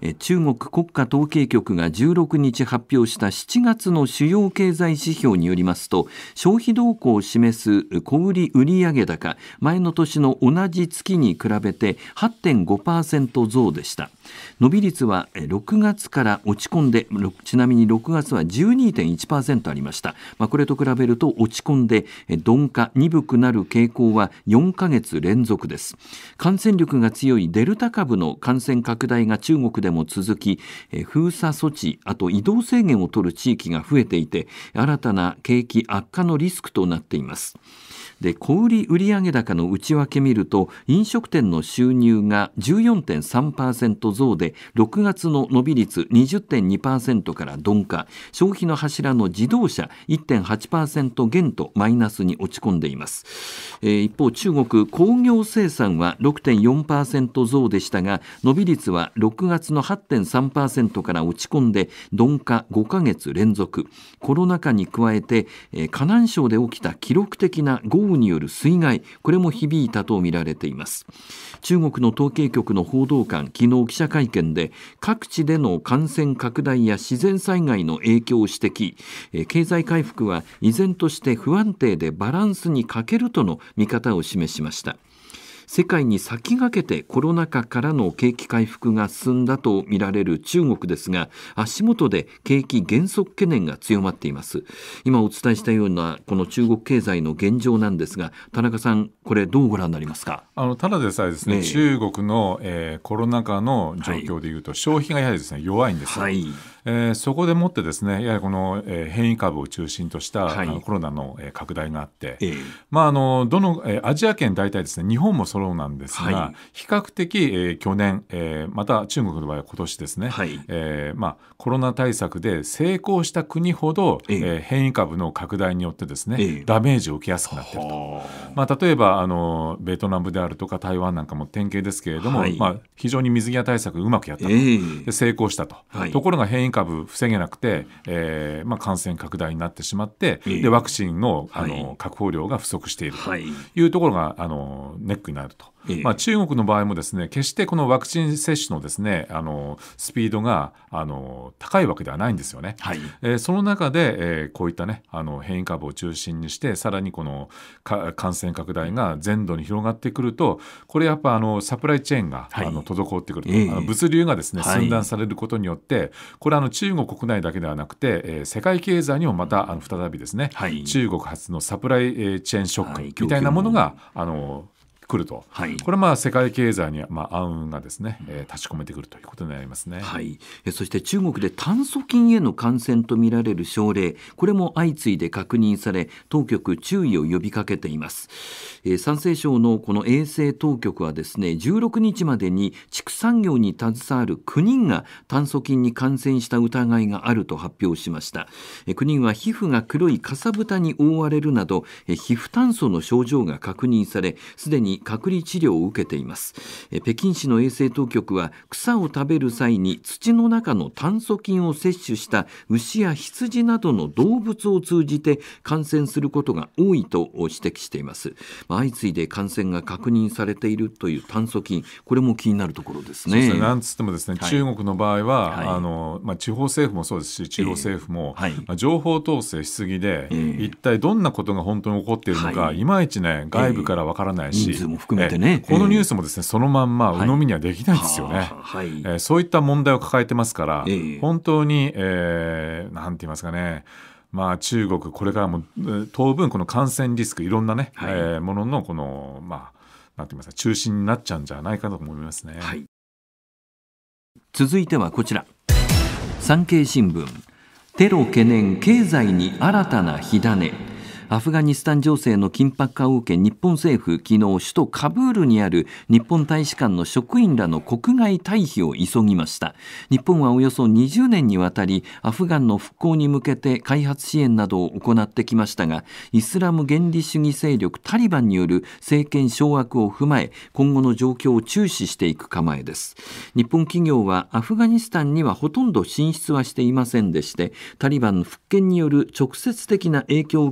中国国家統計局がじゅうろくにち発表したしちがつの主要経済指標によりますと、消費動向を示す小売売上高、前の年の同じ月に比べて はちてんごパーセント 増でした。伸び率はろくがつから落ち込んで、ちなみにろくがつは じゅうにてんいちパーセント ありました。まあ、これと比べると落ち込んで鈍化、鈍くなる傾向はよんかげつ連続です。感染力が強いデルタ株の感染拡大が中国でも続き、封鎖措置、あと移動制限を取る地域が増えていて、新たな景気悪化のリスクとなっています。で、小売売上高の内訳見ると、飲食店の収入が じゅうよんてんさんパーセント 増で、ろくがつの伸び率 にじゅってんにパーセント から鈍化、消費の柱の自動車 いってんはちパーセント 減とマイナスに落ち込んでいます。えー、一方、中国工業生産は ろくてんよんパーセント 増でしたが、伸び率はろくがつの はちてんさんパーセント から落ち込んで鈍化ごかげつ連続。コロナ禍に加えて、えー、河南省で起きた記録的な豪雨による水害、これも響いたとみられています。中国の統計局の報道官、昨日記者会見で、各地での感染拡大や自然災害の影響を指摘、経済回復は依然として不安定でバランスに欠けるとの見方を示しました。世界に先駆けてコロナ禍からの景気回復が進んだとみられる中国ですが、足元で景気減速懸念が強まっています。今お伝えしたようなこの中国経済の現状なんですが、田中さん、これどうご覧になりますか？ あのただでさえですね、えー、中国の、えー、コロナ禍の状況でいうと、はい、消費がやはりですね弱いんですよ。はい、えー、そこでもってですね、やはりこの、えー、変異株を中心とした、はい、あのコロナの、えー、拡大があって、えーまあ、あのどの、えー、アジア圏大体ですね、日本もそうなんですが、はい、比較的、えー、去年、えー、また中国の場合は今年ですね、はいえーまあ、コロナ対策で成功した国ほど、えーえー、変異株の拡大によってですね、えー、ダメージを受けやすくなっていると。まあ、例えばあのベトナムであるとか台湾なんかも典型ですけれども、はいまあ、非常に水際対策うまくやったと、えー、で成功したと、はい、ところが変異株防げなくて、えーまあ、感染拡大になってしまって、えー、でワクチン の, あの、はい、確保量が不足しているというところがあのネックになると。えーまあ、中国の場合もですね、決してこのワクチン接種のですね、あのスピードがあの高いわけではないんですよね。はいえー、その中で、えー、こういったね、あの変異株を中心にしてさらにこのか感染拡大が全土に広がってくると、これやっぱあのサプライチェーンが、はい、あの滞ってくると、えー、あの物流がですね寸断されることによって、はい、これはあの中国国内だけではなくて、えー、世界経済にもまたあの再びですね、はい、中国発のサプライチェーンショックみたいなものが、はい、あの来ると、はい、これはまあ世界経済にまあ暗雲がですね、えー、立ち込めてくるということになりますね。 はい、そして中国で炭疽菌への感染とみられる症例、これも相次いで確認され、当局注意を呼びかけています。えー、山西省のこの衛生当局はですね、じゅうろくにちまでに畜産業に携わるきゅうにんが炭疽菌に感染した疑いがあると発表しました。えー、きゅうにんは皮膚が黒いかさぶたに覆われるなど、えー、皮膚炭疽の症状が確認され、すでに隔離治療を受けています。え北京市の衛生当局は、草を食べる際に土の中の炭疽菌を摂取した牛や羊などの動物を通じて感染することが多いと指摘しています。相次いで感染が確認されているという炭疽菌、これも気になるところですね。 そうですね、なんつってもですね、はい、中国の場合は、はい、あのまあ、地方政府もそうですし中央政府も、えーはいまあ、情報統制しすぎで、えー、一体どんなことが本当に起こっているのか、はい、いまいちね外部からわからないし、えー、人数も含めてね、このニュースもですね、そのまんま鵜呑みにはできないですよね。はいはいえー、そういった問題を抱えてますから、えー、本当に、えー、なんて言いますかね、まあ、中国これからも当分この感染リスクいろんなね、はいえー、もののこの、まあ、なんて言いますか、中心になっちゃうんじゃないかと思いますね。はい、 続いてはこちら、産経新聞、テロ懸念、経済に新たな火種。アフガニスタン情勢の緊迫化を受け、日本政府昨日首都カブールにある日本大使館の職員らの国外退避を急ぎました。日本はおよそにじゅうねんにわたりアフガンの復興に向けて開発支援などを行ってきましたが、イスラム原理主義勢力タリバンによる政権掌握を踏まえ、今後の状況を注視していく構えです。日本企業はアフガニスタンにはほとんど進出はしていませんでして、タリバンの復権による直接的な影響を受ける可能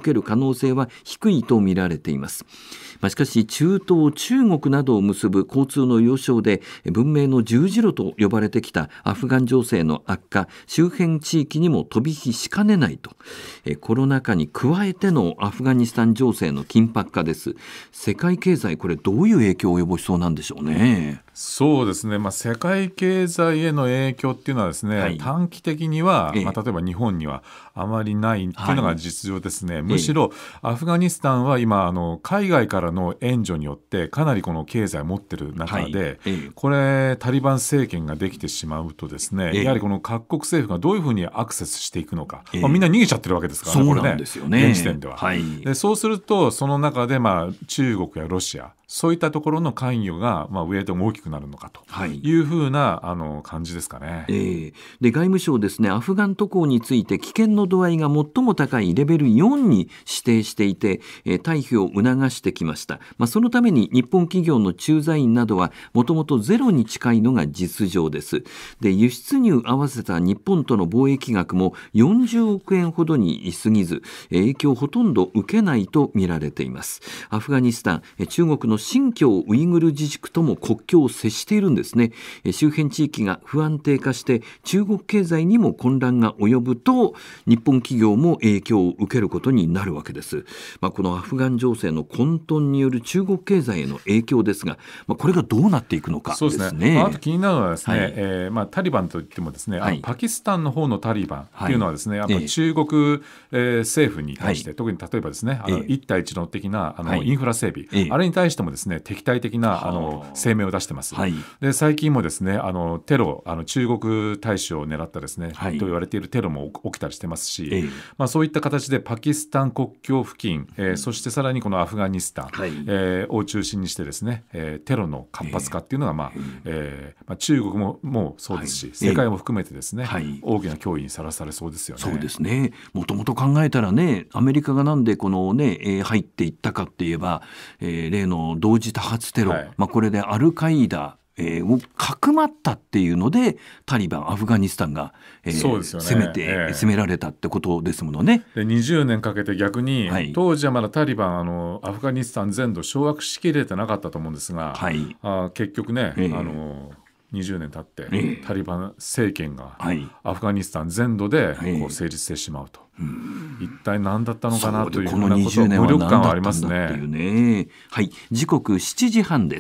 能性は低いと見られています。まあ、しかし中東、中国などを結ぶ交通の要衝で文明の十字路と呼ばれてきたアフガン情勢の悪化、周辺地域にも飛び火しかねないと。コロナ禍に加えてのアフガニスタン情勢の緊迫化です。世界経済、これどういう影響を及ぼしそうなんでしょうね。 そうですね、まあ、世界経済への影響っていうのはですね、はい、短期的には、ええまあ、例えば日本にはあまりないっていうのが実情ですね、はい、むしろアフガニスタンは今あの海外からの援助によってかなりこの経済を持ってる中で、はいええ、これタリバン政権ができてしまうとですね、ええ、やはりこの各国政府がどういうふうにアクセスしていくのか、ええまあ、みんな逃げちゃってるわけですからね、 そうなんですよね、 現時点では、 はい、 でそうするとその中で、まあ、中国やロシアそういったところの関与が、まあ、ウェイトが大きくなるのかというふうな、はい、あの感じですかね。 えー、で外務省ですね、アフガン渡航について危険の度合いが最も高いレベルよんに指定していて、えー、退避を促してきました。まあ、そのために日本企業の駐在員などはもともとゼロに近いのが実情です。で輸出入合わせた日本との貿易額もよんじゅうおくえんほどに過ぎず、影響をほとんど受けないと見られています。アフガニスタン、中国の新疆ウイグル自治区とも国境を接しているんですね。周辺地域が不安定化して中国経済にも混乱が及ぶと日本企業も影響を受けることになるわけです。まあ、このアフガン情勢の混沌による中国経済への影響ですが、まあ、これがどうなっていくのかですね。 そうですね、まあ、あと気になるのはですね、はいえーまあ、タリバンといってもですね、はい、パキスタンの方のタリバンっていうのはですね、はい、やっぱ中国、えー、政府に対して、はい、特に例えばですねあの、えー、一帯一路的なあの、はい、インフラ整備、えー、あれに対してもですね敵対的なあの声明を出してます、はい、で最近もですねあのテロあの中国大使を狙ったですね、はい、と言われているテロも起きたりしてますし、えーまあ、そういった形でパキスタン国境付近、えー、そしてさらにこのアフガニスタン、はいえー、を中心にしてですね、えー、テロの活発化っていうのが、まあえーまあ、中国ももうそうですし、はい、世界も含めてですね、はい、大きな脅威にさらされそうですよね。 そうですね、もともと考えたらねアメリカがなんでこの、ねえー、入っていったかって言えば、えー、例の同時多発テロ、はいまあ、これでアルカイダえー、をかくまったっていうのでタリバンアフガニスタンが、えーそうですよね、攻めて、えー、攻められたってことですものね。 でにじゅうねんかけて逆に、はい、当時はまだタリバンあのアフガニスタン全土掌握しきれてなかったと思うんですが、はい、あ結局ね、えー、あのにじゅうねん経って、えー、タリバン政権が、はい、アフガニスタン全土でこう成立してしまうと、えー、一体何だったのかなというふうなこと無力感はありますね。 ねはい、時刻しちじはんです。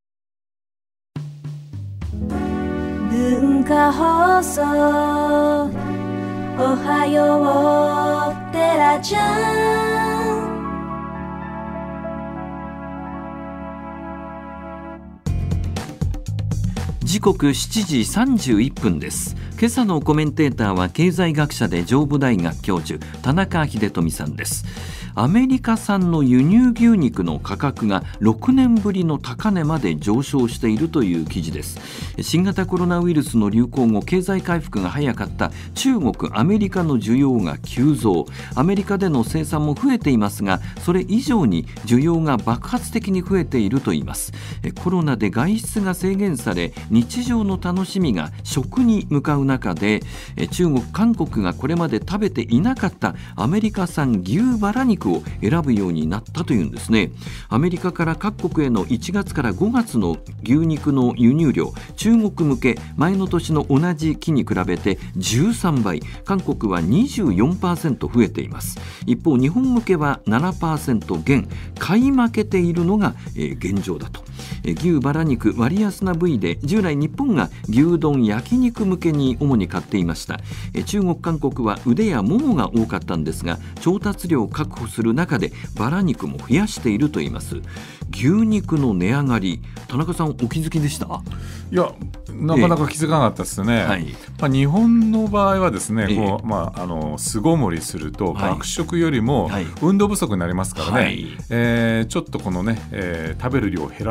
文化放送おはようテラちゃん。 時刻しちじさんじゅういっぷんです。今朝のコメンテーターは経済学者で上武大学教授田中秀富さんです。アメリカ産の輸入牛肉の価格がろくねんぶりの高値まで上昇しているという記事です。新型コロナウイルスの流行後経済回復が早かった中国、アメリカの需要が急増。アメリカでの生産も増えていますが、それ以上に需要が爆発的に増えているといいます。コロナで外出が制限され日常の楽しみが食に向かう中で、中国、韓国がこれまで食べていなかったアメリカ産牛バラ肉を選ぶようになったというんですね。アメリカから各国へのいちがつからごがつの牛肉の輸入量、中国向け前の年の同じ期に比べてじゅうさんばい、韓国は にじゅうよんパーセント 増えています。一方日本向けは ななパーセント 減、買い負けているのが、えー、現状だと。えー、牛バラ肉割安な部位で従来日本が牛丼焼肉向けに主に買っていました。えー、中国韓国は腕やももが多かったんですが、調達量を確保する中でバラ肉も増やしているといいます。牛肉の値上がり、田中さんお気づきでした？ いや、なかなか気づかなかったですね。えーはいまあ、日本の場合はですね、えーこうまあ、あの巣ごもりすると爆食よりも運動不足になりますからね、はいえー、ちょっとこのね、えー、食べる量を減らすの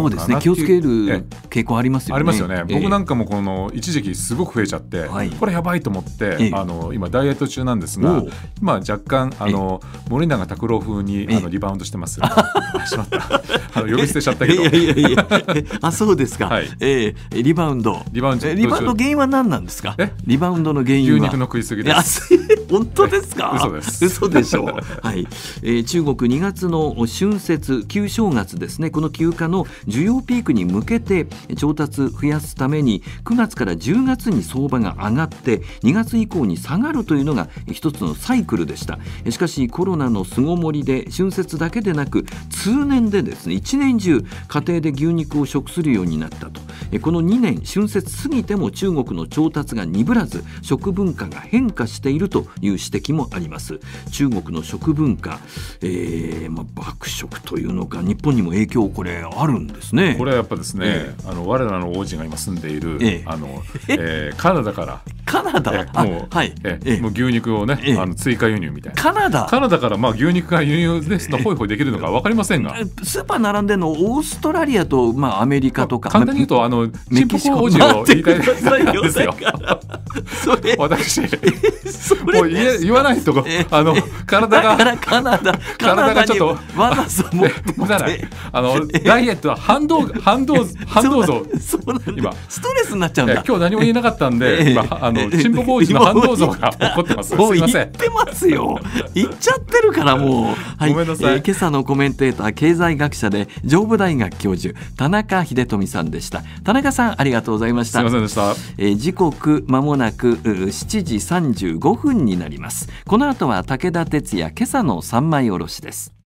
そうですね、気をつける傾向ありますよね。 ありますよね。 ええ、 僕なんかもこの一時期すごく増えちゃって、はい、これやばいと思って、ええ、あの今ダイエット中なんですが、今若干あの森永卓郎風にあのリバウンドしてます。あ、しまったあの呼び捨てしちゃったけど。いやいやいやあ、そうですか、はい、えー、リバウンドリバウンドリバウンド原因は何なんですか。リバウンドの原因は牛肉の食いすぎです。 本当ですか。 嘘です。 嘘でしょう、はいえー、中国にがつの春節旧正月ですね、この休暇の需要ピークに向けて調達増やすためにくがつからじゅうがつに相場が上がってにがつ以降に下がるというのが一つのサイクルでした。しかしコロナの巣ごもりで春節だけでなく通年でですね、一年中家庭で牛肉を食するようになったと。このにねん春節過ぎても中国の調達が鈍らず食文化が変化しているという指摘もあります。中国の食文化、えーまあ、爆食というのか日本にも影響これあるんですね。 これはやっぱですね、えー、あの我らの王子が今住んでいる、えーあのえー、カナダからカナダ、 えー、もう、はいえー、もう牛肉をね、えー、あの追加輸入みたいな。 カナダカナダからまあ牛肉が輸入ですのホイホイできるのか分かりませんが、 スーパー並んでるのオーストラリアと、まあ、アメリカとか、 まあ、簡単に言うとあのチンポコ王子を言いたいんですよ。私もう 言, 言わないとこあの体がだカナダ体がちょっとわざと持ってあのダイエットは反動反動反動像今ストレスになっちゃうんだ。 今日何も言えなかったんで、今あのチンポコ王子の反動像が起こってます。すいません。 言ってますよ。言っちゃってるからもう、はい、 ごめんなさい、 えー、今朝のコメンテーター経済学者で上武大学教授田中秀富さんでした。田中さんありがとうございました。 すいませんでした。 えー、時刻まもなくしちじさんじゅうごふんになります。この後は武田鉄矢今朝の三枚おろしです。